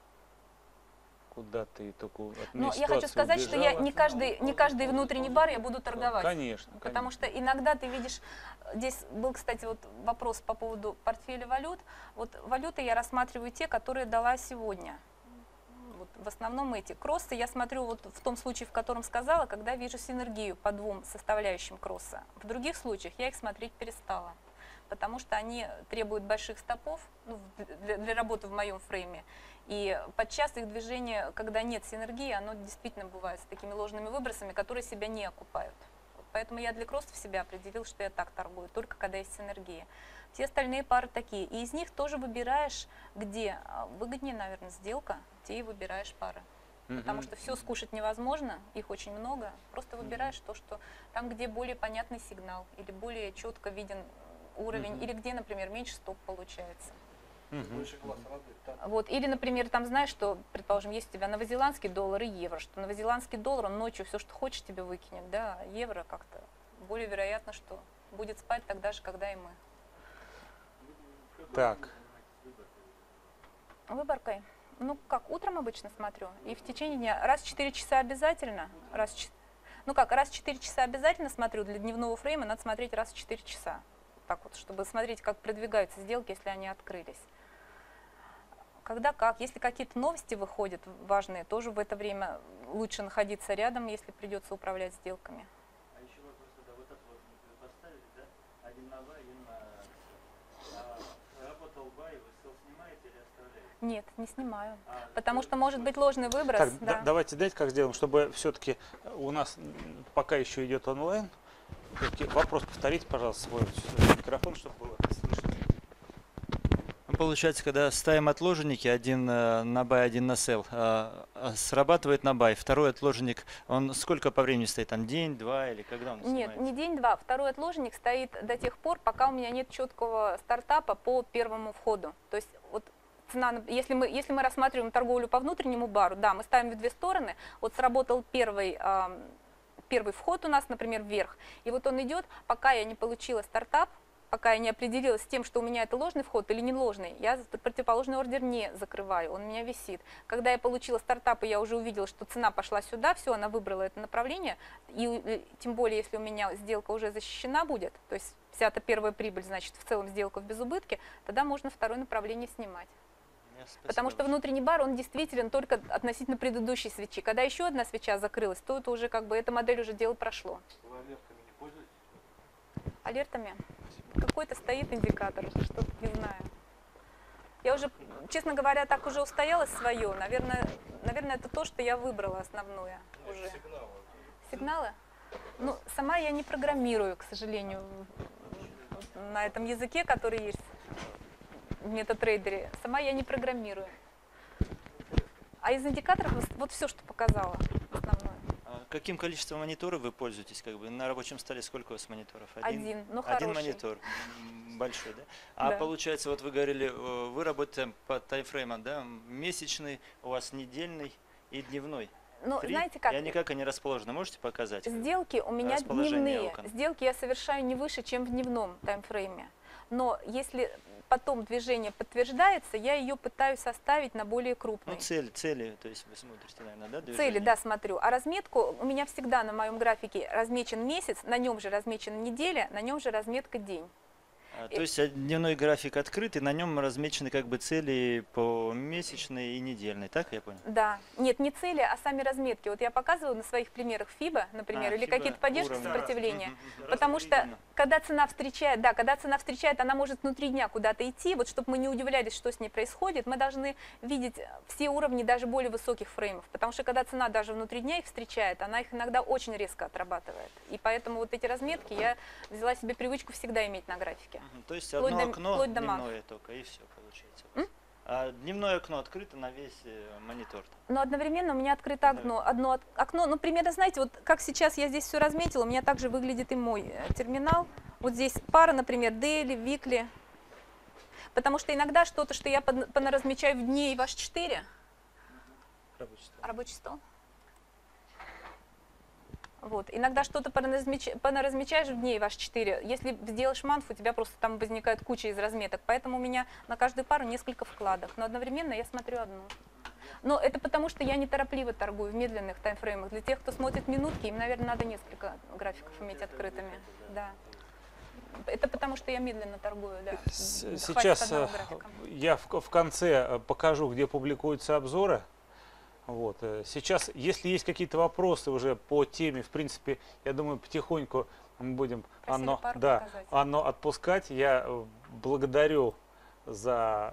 Куда ты только от Но меня я хочу ситуация сказать, что я убежала. не каждый внутренний бар я буду торговать. Конечно, Потому что иногда ты видишь, здесь был, кстати, вот вопрос по поводу портфеля валют. Вот валюты я рассматриваю те, которые дала сегодня. Вот в основном эти кроссы я смотрю вот в том случае, в котором сказала, когда вижу синергию по двум составляющим кросса. В других случаях я их смотреть перестала, потому что они требуют больших стопов ну, для работы в моем фрейме. И подчас их движение, когда нет синергии, оно действительно бывает с такими ложными выбросами, которые себя не окупают. Вот Поэтому я для кроссов себя определил, что я так торгую, только когда есть синергия. Все остальные пары такие. И из них тоже выбираешь, где выгоднее, наверное, сделка, те и выбираешь пары. Потому что все скушать невозможно, их очень много. Просто выбираешь то, что там, где более понятный сигнал, или более четко виден уровень, или где, например, меньше стоп получается. Больше глаз радует, да. Вот. Или, например, там знаешь, что, предположим, есть у тебя новозеландский доллар и евро, что новозеландский доллар, он ночью все, что хочешь, тебе выкинет, да, а евро как-то более вероятно, что будет спать тогда же, когда и мы. Так. Выборкой? Ну, как, утром обычно смотрю, и в течение дня. Раз в 4 часа обязательно, раз в 4 часа обязательно смотрю, для дневного фрейма надо смотреть раз в 4 часа. Так вот, чтобы смотреть, как продвигаются сделки, если они открылись. Когда как. Если какие-то новости выходят важные, тоже в это время лучше находиться рядом, если придется управлять сделками. А еще вопрос, когда вот отложенник вы поставили, да? Один на бай, один на... работал бай, вы сел снимаете или оставляете? Нет, не снимаю. Потому что может быть ложный выброс. Так, Да. давайте дать, как сделаем, чтобы все-таки у нас пока еще идет онлайн. Вопрос повторите, пожалуйста, свой микрофон, чтобы было слышно. Ну, получается, когда ставим отложенники, один на бай, один на сел, срабатывает на бай. Второй отложенник, он сколько по времени стоит? Там день, два или когда он Нет, снимается? не день-два. Второй отложенник стоит до тех пор, пока у меня нет четкого стартапа по первому входу. То есть вот цена, если мы рассматриваем торговлю по внутреннему бару, да, мы ставим в две стороны. Вот сработал первый вход у нас, например, вверх, и вот он идет, пока я не получила стартап, пока я не определилась с тем, что у меня это ложный вход или не ложный, я противоположный ордер не закрываю, он у меня висит. Когда я получила стартап, и я уже увидела, что цена пошла сюда, все, она выбрала это направление, и тем более, если у меня сделка уже защищена будет, то есть вся эта первая прибыль, значит, в целом сделка в безубытке, тогда можно второе направление снимать. Потому что внутренний бар, он действителен только относительно предыдущей свечи. Когда еще одна свеча закрылась, то это уже как бы, эта модель уже дело прошло. Вы алертами не пользуетесь? Алертами? Какой-то стоит индикатор, что-то не знаю. Я уже, честно говоря, так уже устоялась свое. Наверное, это то, что я выбрала основное уже. Сигналы. Сигналы? Ну, сама я не программирую, к сожалению, на этом языке, который есть в MetaTrader. Сама я не программирую. А из индикаторов вот все, что показала, основное. А каким количеством мониторов вы пользуетесь? Как бы на рабочем столе сколько у вас мониторов? Один, но Один хороший. монитор, большой, да? А Да. получается, вот вы говорили, вы работаете по таймфреймам, да? Месячный, у вас недельный и дневной. Ну, Три. знаете как? И они как они расположены? Можете показать? Сделки у меня Расположение дневные. окон. Сделки я совершаю не выше, чем в дневном таймфрейме. Но если потом движение подтверждается, я ее пытаюсь составить на более крупный. Ну, цели, то есть вы смотрите, наверное, да? Цели, движение? да, смотрю. А разметку у меня всегда на моем графике размечен месяц, на нем же размечена неделя, на нем же разметка день. То есть дневной график открыт, и на нем размечены как бы цели по месячной и недельной, так я понял? Да. Нет, не цели, а сами разметки. Вот я показываю на своих примерах FIBA, например, или FIBA, какие-то поддержки уровни. сопротивления. Мгм. Потому что Видно. когда цена встречает, она может внутри дня куда-то идти. Вот чтобы мы не удивлялись, что с ней происходит, мы должны видеть все уровни даже более высоких фреймов. Потому что когда цена даже внутри дня их встречает, она их иногда очень резко отрабатывает. И поэтому вот эти разметки я взяла себе привычку всегда иметь на графике. То есть Вплоть одно до- окно вплоть до дневное только, и все получается. у вас. А дневное окно открыто на весь монитор. Но одновременно у меня открыто одно окно, ну, примерно, знаете, вот как сейчас я здесь все разметила, у меня также выглядит и мой терминал. Вот здесь пара, например, дейли, викли. Потому что иногда что-то, что я понаразмечаю в дне и в H4. Рабочий стол. Вот. Иногда что-то понаразмечаешь в дне и в H4. Если сделаешь манфу, у тебя просто там возникает куча из разметок. Поэтому у меня на каждую пару несколько вкладок. Но одновременно я смотрю одну. Но это потому, что я неторопливо торгую в медленных таймфреймах. Для тех, кто смотрит минутки, им, наверное, надо несколько графиков иметь открытыми. Да. Это потому, что я медленно торгую, да. Хватит Сейчас одного графика. я в конце покажу, где публикуются обзоры. Вот. Сейчас, если есть какие-то вопросы уже по теме, в принципе, я думаю, потихоньку мы будем Просили пару да, показать. Анну отпускать. Я благодарю за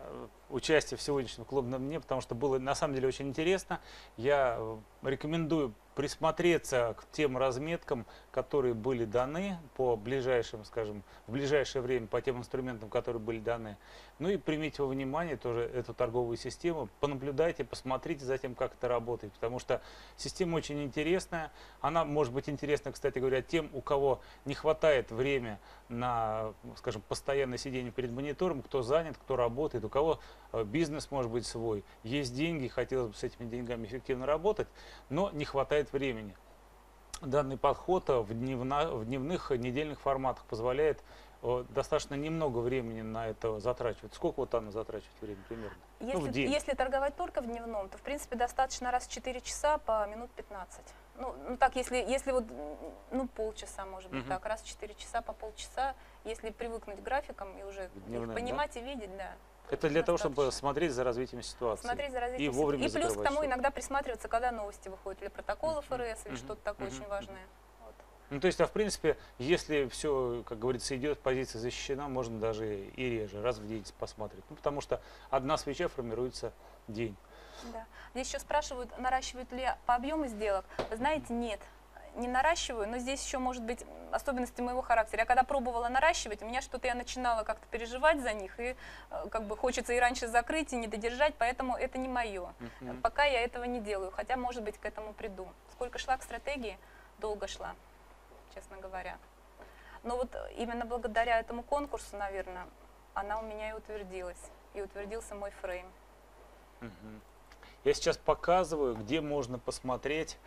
участие в сегодняшнем клубном дне, потому что было на самом деле очень интересно. Я рекомендую присмотреться к тем разметкам, которые были даны по ближайшим, скажем, в ближайшее время по тем инструментам, которые были даны. Ну и примите во внимание тоже эту торговую систему, понаблюдайте, посмотрите за тем, как это работает, потому что система очень интересная. Она может быть интересна, кстати говоря, тем, у кого не хватает времени на, скажем, постоянное сидение перед монитором, кто занят, кто работает, у кого бизнес может быть свой, есть деньги, хотелось бы с этими деньгами эффективно работать, но не хватает времени. Данный подход в дневных, недельных форматах позволяет достаточно немного времени на это затрачивать. Сколько вот Анна затрачивает времени примерно? В день. Если торговать только в дневном, то в принципе достаточно раз в 4 часа по минут 15. Ну так, если вот, полчаса, может быть, так, раз в 4 часа по полчаса, если привыкнуть к графикам и уже их Дневным, понимать да? и видеть, да. Это для того, чтобы Достаточно. смотреть за развитием ситуации. Смотреть за развитием И вовремя ситуации. И плюс к закрывать тому что-то. иногда присматриваться, когда новости выходят, или протокол ФРС, или Мгм. что-то такое Мгм. очень важное. Вот. Ну, то есть, в принципе, если все, как говорится, идет, позиция защищена, можно даже и реже, раз в день посмотреть. Ну, потому что одна свеча формируется день. Да. Здесь еще спрашивают, наращивают ли по объему сделок. Вы знаете, нет, не наращиваю, но здесь еще может быть особенности моего характера. Я когда пробовала наращивать, у меня что-то, я начинала как-то переживать за них, и как бы хочется и раньше закрыть, и не додержать, поэтому это не мое. Мгм. Пока я этого не делаю, хотя, может быть, к этому приду. Сколько шла к стратегии, долго шла, честно говоря. Но вот именно благодаря этому конкурсу, наверное, она у меня и утвердилась, и утвердился мой фрейм. Мгм. Я сейчас показываю, где можно посмотреть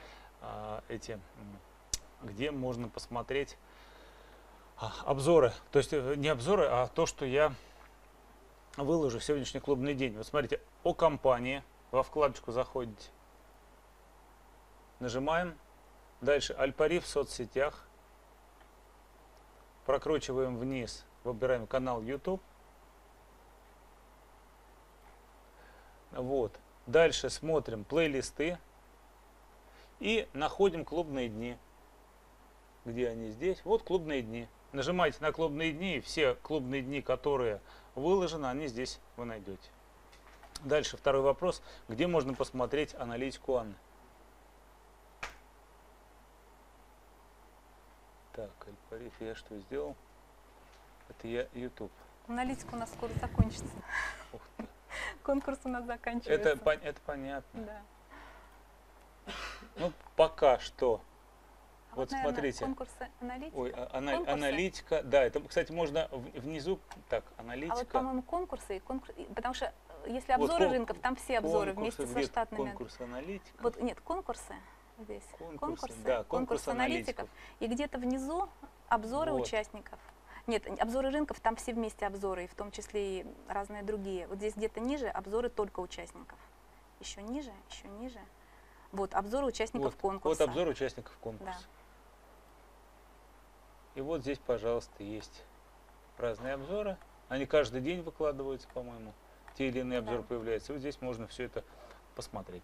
где можно посмотреть обзоры. То есть не обзоры, а то, что я выложу в сегодняшний клубный день. Вот смотрите, о компании. Во вкладочку заходите. Нажимаем. Дальше Альпари в соцсетях. Прокручиваем вниз. Выбираем канал YouTube. Вот. Дальше смотрим плейлисты. И находим клубные дни. Где они здесь? Вот клубные дни. Нажимаете на клубные дни, и все клубные дни, которые выложены, они здесь вы найдете. Дальше второй вопрос. Где можно посмотреть аналитику Анны? Так, Альпариф, я что сделал? Это я YouTube. Аналитика у нас скоро закончится. Ух ты. Конкурс у нас заканчивается. Это понятно. Да. Ну, пока что. А Вот наверное, смотрите. конкурсы аналитика. Ой, Конкурсы. аналитика. Да, это, кстати, можно внизу. Так, А аналитика. вот, по-моему, конкурсы, потому что если Вот обзоры кон- рынков, там все обзоры Конкурсы, вместе со где штатными. конкурс аналитика. Вот нет, конкурсы здесь. Конкурсы, да, конкурс аналитиков. И где-то внизу обзоры Вот. участников. Нет, обзоры рынков, там все вместе обзоры, и в том числе и разные другие. Вот здесь где-то ниже обзоры только участников. Еще ниже, еще ниже. Вот, обзоры участников конкурса. Вот обзор участников конкурса. Да. И вот здесь, пожалуйста, есть разные обзоры. Они каждый день выкладываются, по-моему. Те или иные обзоры Да. появляются. И вот здесь можно все это посмотреть.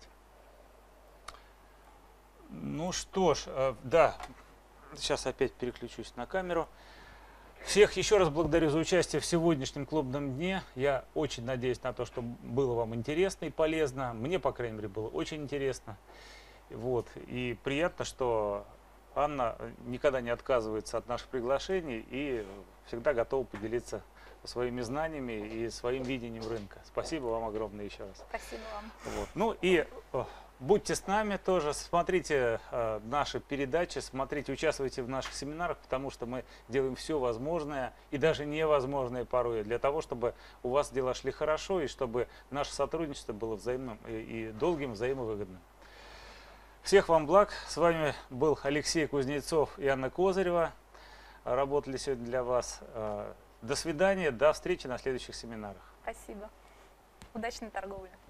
Ну что ж, да, сейчас опять переключусь на камеру. Всех еще раз благодарю за участие в сегодняшнем клубном дне. Я очень надеюсь на то, что было вам интересно и полезно. Мне, по крайней мере, было очень интересно. Вот. И приятно, что Анна никогда не отказывается от наших приглашений и всегда готова поделиться своими знаниями и своим видением рынка. Спасибо вам огромное еще раз. Спасибо вам. Вот. Ну и будьте с нами тоже, смотрите наши передачи, смотрите, участвуйте в наших семинарах, потому что мы делаем все возможное и даже невозможное порой для того, чтобы у вас дела шли хорошо и чтобы наше сотрудничество было взаимным и долгим, взаимовыгодным. Всех вам благ. С вами был Алексей Кузнецов и Анна Козырева. Работали сегодня для вас. До свидания, до встречи на следующих семинарах. Спасибо. Удачной торговли.